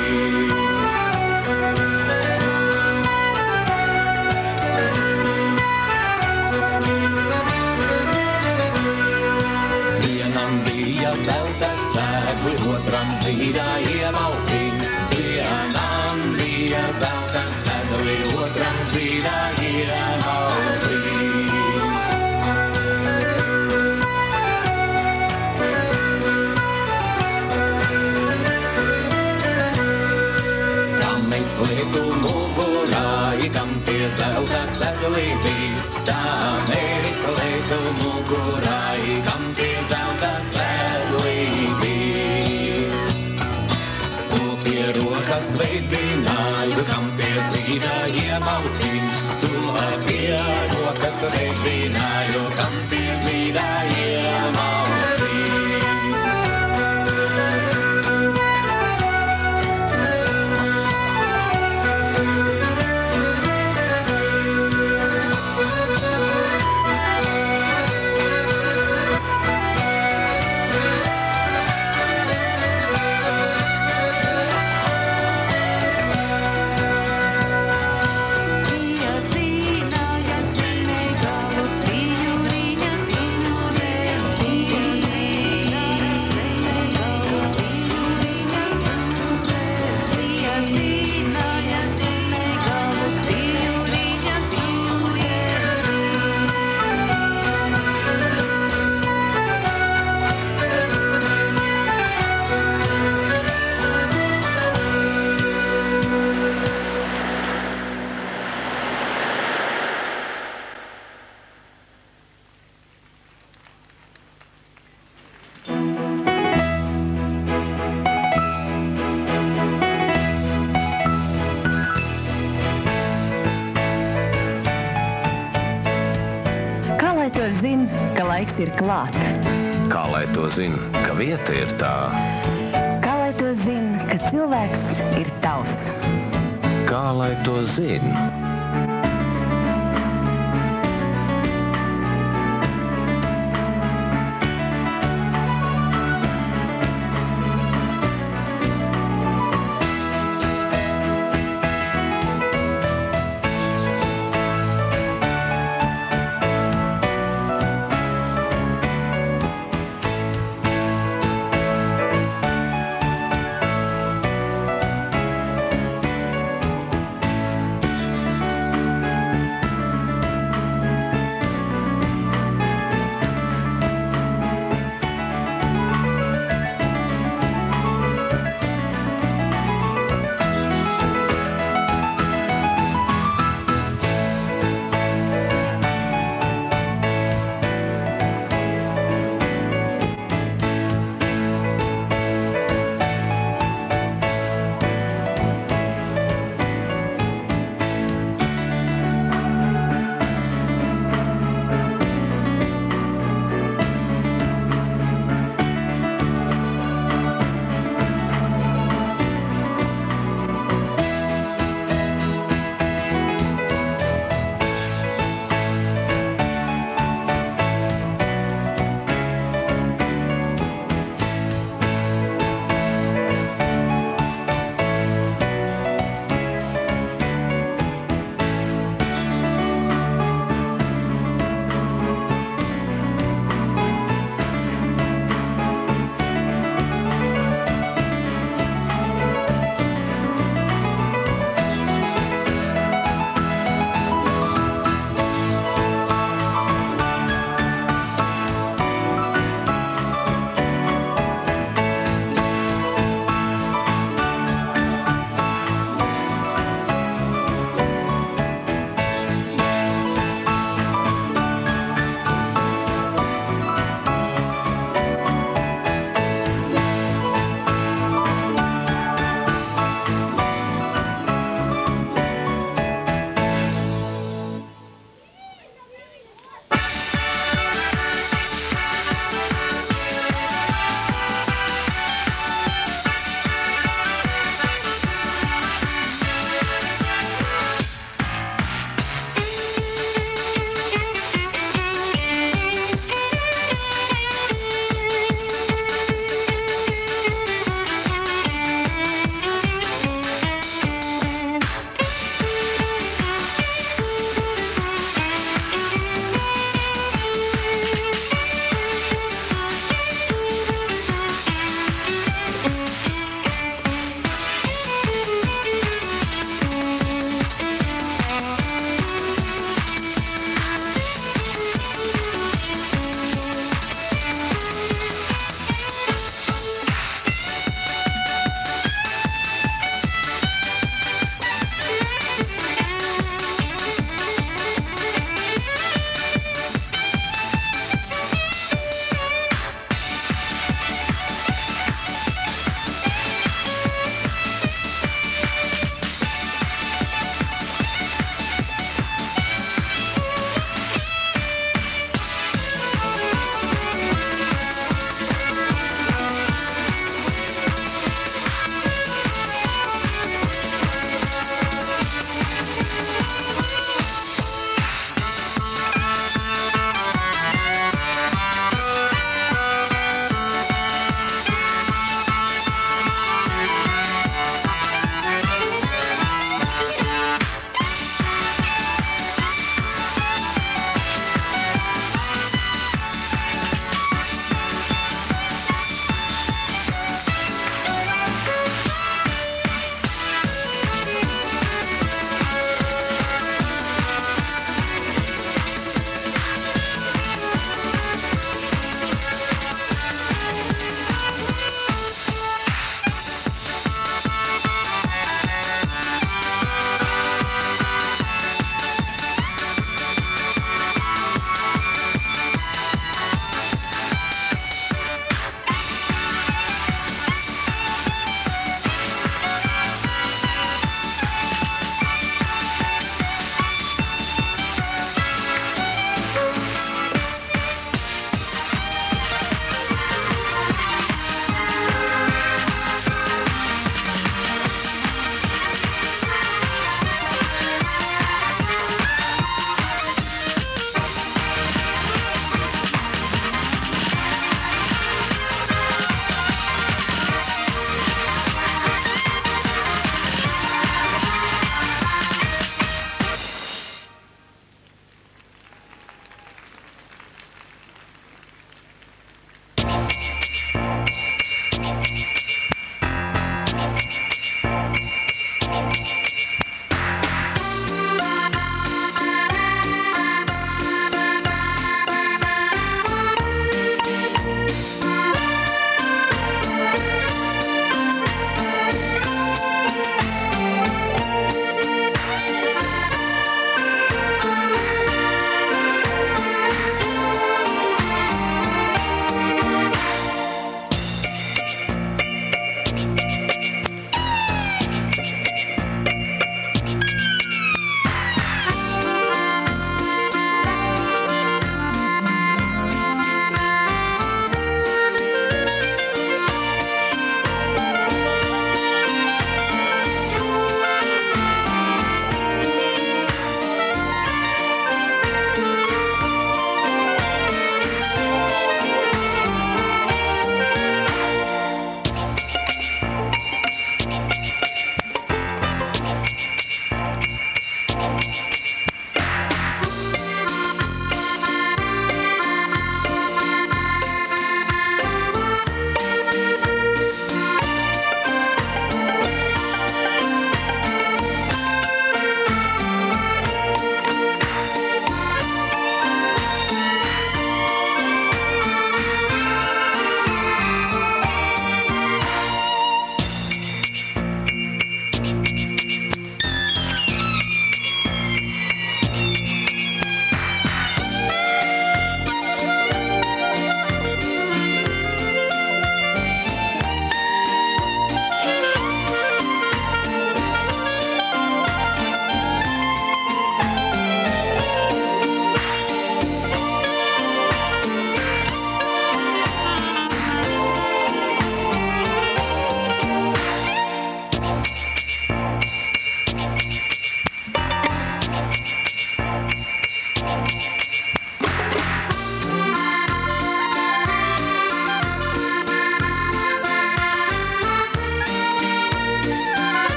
Vienam bija zelta sēkli, otram zīdāja maltiņi. Vienam bija zelta sēkli, otram zīdāja maltiņi. Kam es lietu mugurā, kam pie zelta sēkli bija. Tam es lietu mugurā, kam pie zelta sēkli bija. To pie rokas veidināju, kam pie zīdāja maltiņi. To pie rokas veidināju, kam pie zīdāja maltiņi.
Laiks ir klāt.
Kā lai to zina, ka vieta ir tā?
Kā lai to zina, ka cilvēks ir tavs?
Kā lai to zina?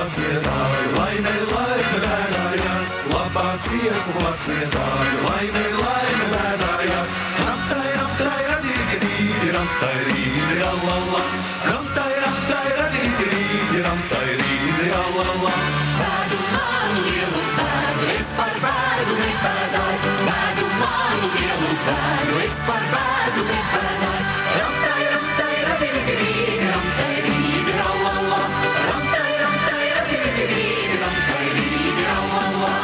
paciedāju, laimē, laime vēdājās, labāk dziesmu paciedāju, laimē, laime vēdājās. Ramtai, ramtai, radīgi rīdi, ramtai, rīdi, allala, ramtai, radīgi rīdi, ramtai, rīdi, allala.
Vēdu manu lielu vēdu, es par vēdu nepēdāju, vēdu manu lielu vēdu, es par vēdu nepēdāju. Ramtai, radīgi rīdi, ramtai, rīdi, allala, ramtai, radīgi rīdi, ramtai, rīdi, allala.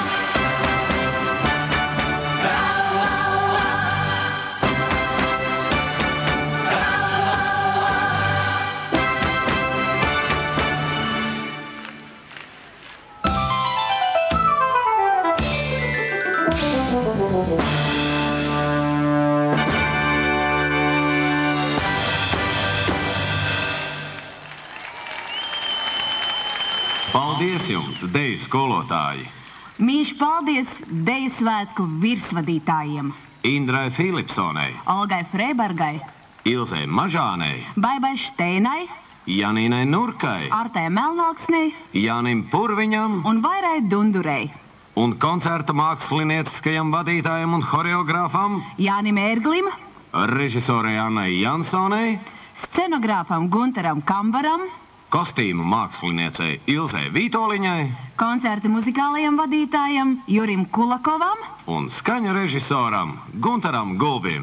Paldies jums, deju skolotāji!
Mīļš paldies Deju svētku virsvadītājiem!
Indrai Filipsonai,
Olgai Freibergai,
Ilzei Mažānei,
Baibai Šteinai,
Janīnai Nurkai,
Artai Melnāksnei
Jānim Purviņam
un Vairai Dundurei,
un koncerta mākslinieciskajam vadītājam un horeogrāfam,
Jānim Ērglim,
režisorei Annai Jansonai,
scenogrāfam Guntaram Kambaram,
kostīmu māksliniecei Ilzei Vītoliņai
koncerta muzikālajam vadītājam Jurim Kulakovam
un skaņa režisoram Guntaram Gulbim.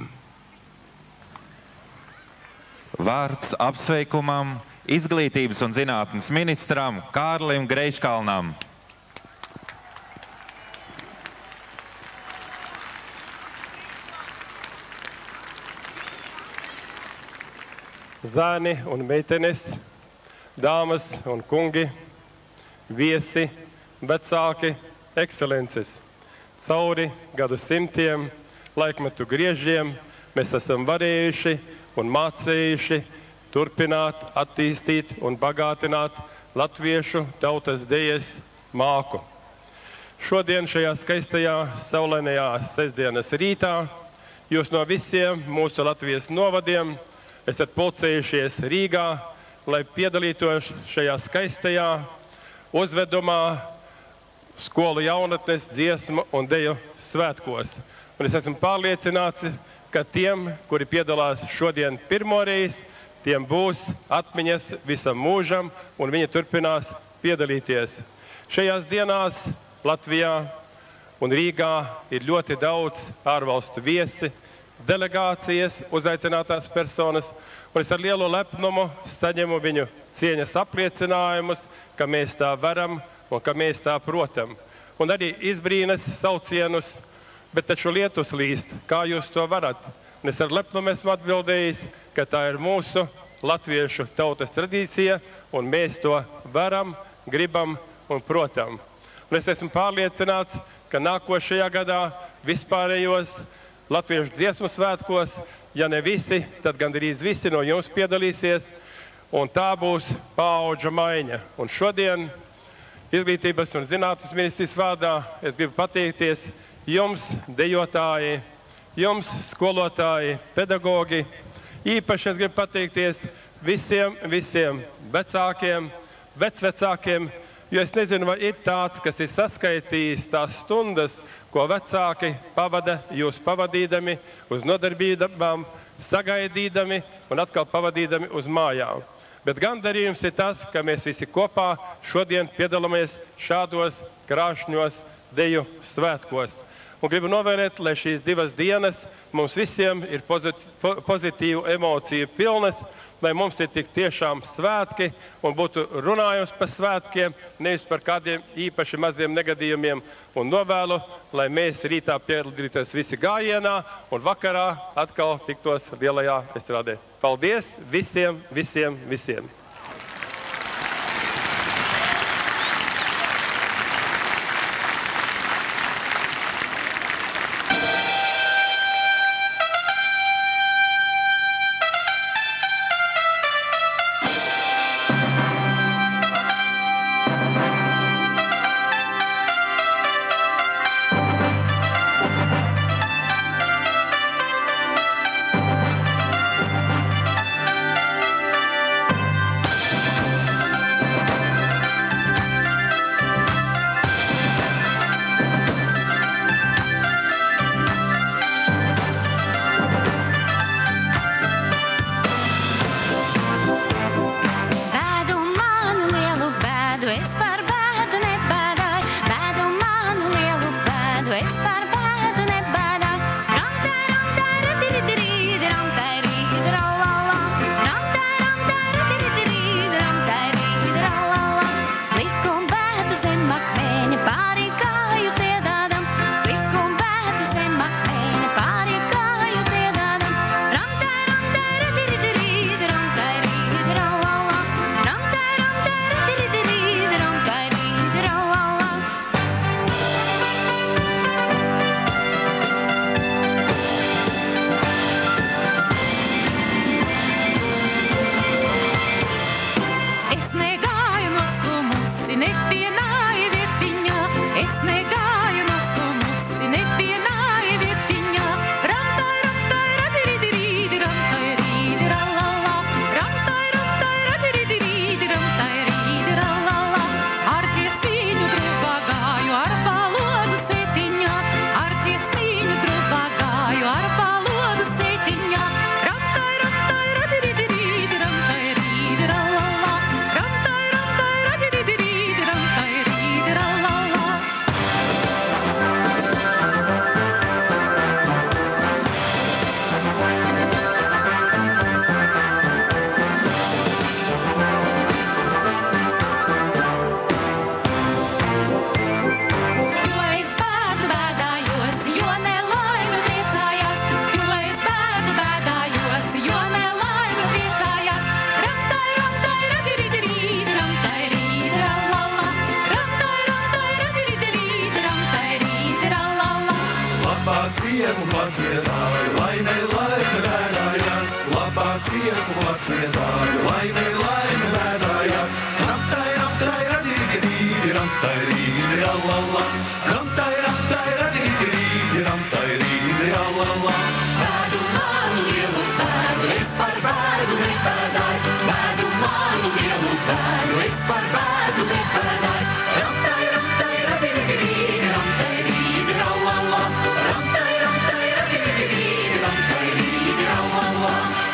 Vārds apsveikumam Izglītības un zinātnes ministram Kārlim Greiškalnam.
Zēni un meitenes, dāmas un kungi, viesi, vecāki, ekscelences. Cauri gadu simtiem, laikmetu griežiem mēs esam varējuši un mācējuši turpināt, attīstīt un bagātināt latviešu tautas dejas māku. Šodien šajā skaistajā saulainajā sestdienas rītā jūs no visiem mūsu Latvijas novadiem esat pulcējušies Rīgā, lai piedalītos šajā skaistajā uzvedumā skolu jaunatnes dziesmu un deju svētkos. Un es esmu pārliecināts, ka tiem, kuri piedalās šodien pirmoreiz, tiem būs atmiņas visam mūžam un viņi turpinās piedalīties. Šajās dienās Latvijā un Rīgā ir ļoti daudz ārvalstu viesi, delegācijas, uzaicinātās personas, un es ar lielu lepnumu saņemu viņu cieņas apliecinājumus, ka mēs tā varam un ka mēs tā protam. Un arī izbrīnas saucienus, bet taču lietus līst, kā jūs to varat. Un es ar lepnumu esmu atbildējis, ka tā ir mūsu latviešu tautas tradīcija, un mēs to varam, gribam un protam. Un es esmu pārliecināts, ka nākošajā gadā vispārējos latviešu dziesmu svētkos, ja ne visi, tad gandrīz visi no jums piedalīsies, un tā būs paauģa maiņa. Un šodien Izglītības un zinātnes ministrijas vārdā es gribu pateikties jums, dejotāji, jums, skolotāji, pedagogi. Īpaši es gribu pateikties visiem vecākiem, vecvecākiem, jo es nezinu, vai ir tāds, kas ir saskaitījis tās stundas, ko vecāki pavada jūs pavadīdami uz nodarbībām, sagaidīdami un atkal pavadīdami uz mājām. Bet gandarījums ir tas, ka mēs visi kopā šodien piedalāmies šādos krāšņos deju svētkos. Un gribu novēlēt, lai šīs divas dienas mums visiem ir pozitīvu emociju pilnas, lai mums ir tik tiešām svētki un būtu runājums par svētkiem, nevis par kādiem īpaši maziem negadījumiem. Un novēlu, lai mēs rītā piedalītos visi gājienā un vakarā atkal tiktos lielajā estrādē. Paldies visiem, visiem, visiem!
dziedāju, laime, laime bēdājās. Raptai, raptai, radīgi rīdi, raptai, rīdi, allalla. Raptai, raptai, radīgi rīdi, raptai, rīdi, allalla.
Bēdu manu lielu bēdu, es par bēdu nebēdāju. Bēdu manu lielu bēdu, es par bēdu nebēdāju. Raptai, raptai, radīgi rīdi, raptai, rīdi, allalla. Raptai, raptai, radīgi rīdi, raptai, rīdi, allalla.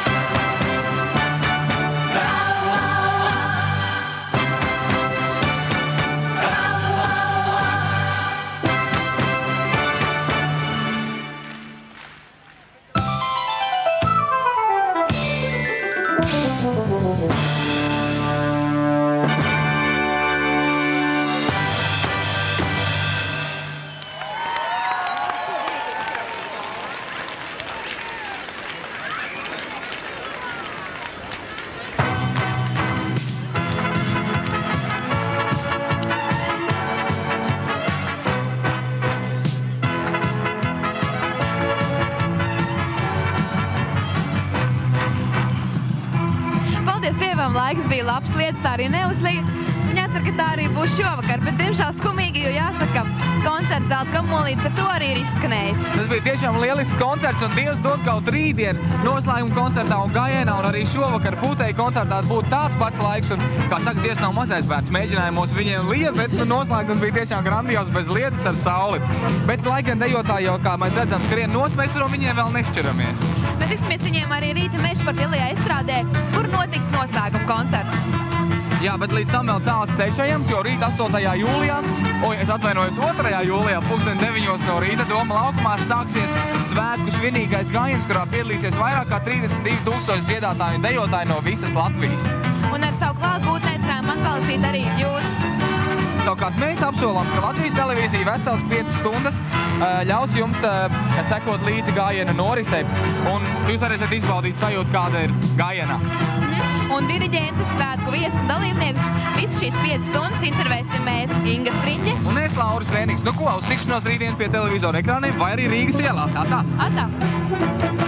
Paldies Dievam, laiks bija labs, lietas tā arī neuzlīja. Jācer, ka tā arī būs šovakar, bet diemžēl skumīgi, jo jāsaka, koncerts Zelta kamolītes ar to arī ir izskanējis.
Tas bija tiešām lielisks koncerts, un Dievs dod kaut rītdien noslēguma koncertā un Gajienā, un arī šovakar Pūtēju koncertā būtu tāds pats laiks, un, kā saka, Dievs nav mazais bērns, mēģinājumos viņiem liet, bet noslēgums bija tiešām grandios bez lietas ar sauli. Bet, lai gan dejotāji jau, kā mēs redzam, skrien nos, mēs no viņiem vēl nešķiramies.
Mēs tiksimies viņiem arī rīta Mežaparka ielā estrādē, kur notiks noslēguma koncerts.
Jā, bet līdz tam vēl tāls ceļš ejams, jo rīt 8. jūlijā, es atvainojos 2. jūlijā, 9:00 no rīta Doma laukumā sāksies svētku svinīgais gājiens, kurā piedalīsies vairāk kā 32,000 dziedātāju un dejotāju no visas Latvijas.
Un ar savu klātbūtni aicinām atbalstīt arī jūs.
Savukārt mēs apsolam, ka Latvijas televīzija vesels 5 stundas ļaus jums sekot līdzi gājiena norisei, un jūs varēsiet izbaudīt sajūtu, kāda ir gājienā.
Un diriģentus, svētku viesus un dalībniekus visu šīs 5 stundas intervēsim mēs, Inga Spriņģe.
Un es, Lauris Rēnīgs. Nu ko, uz tikšanos rītdien pie televizora ekrāniem vai arī Rīgas ielās. Atā!
Atā!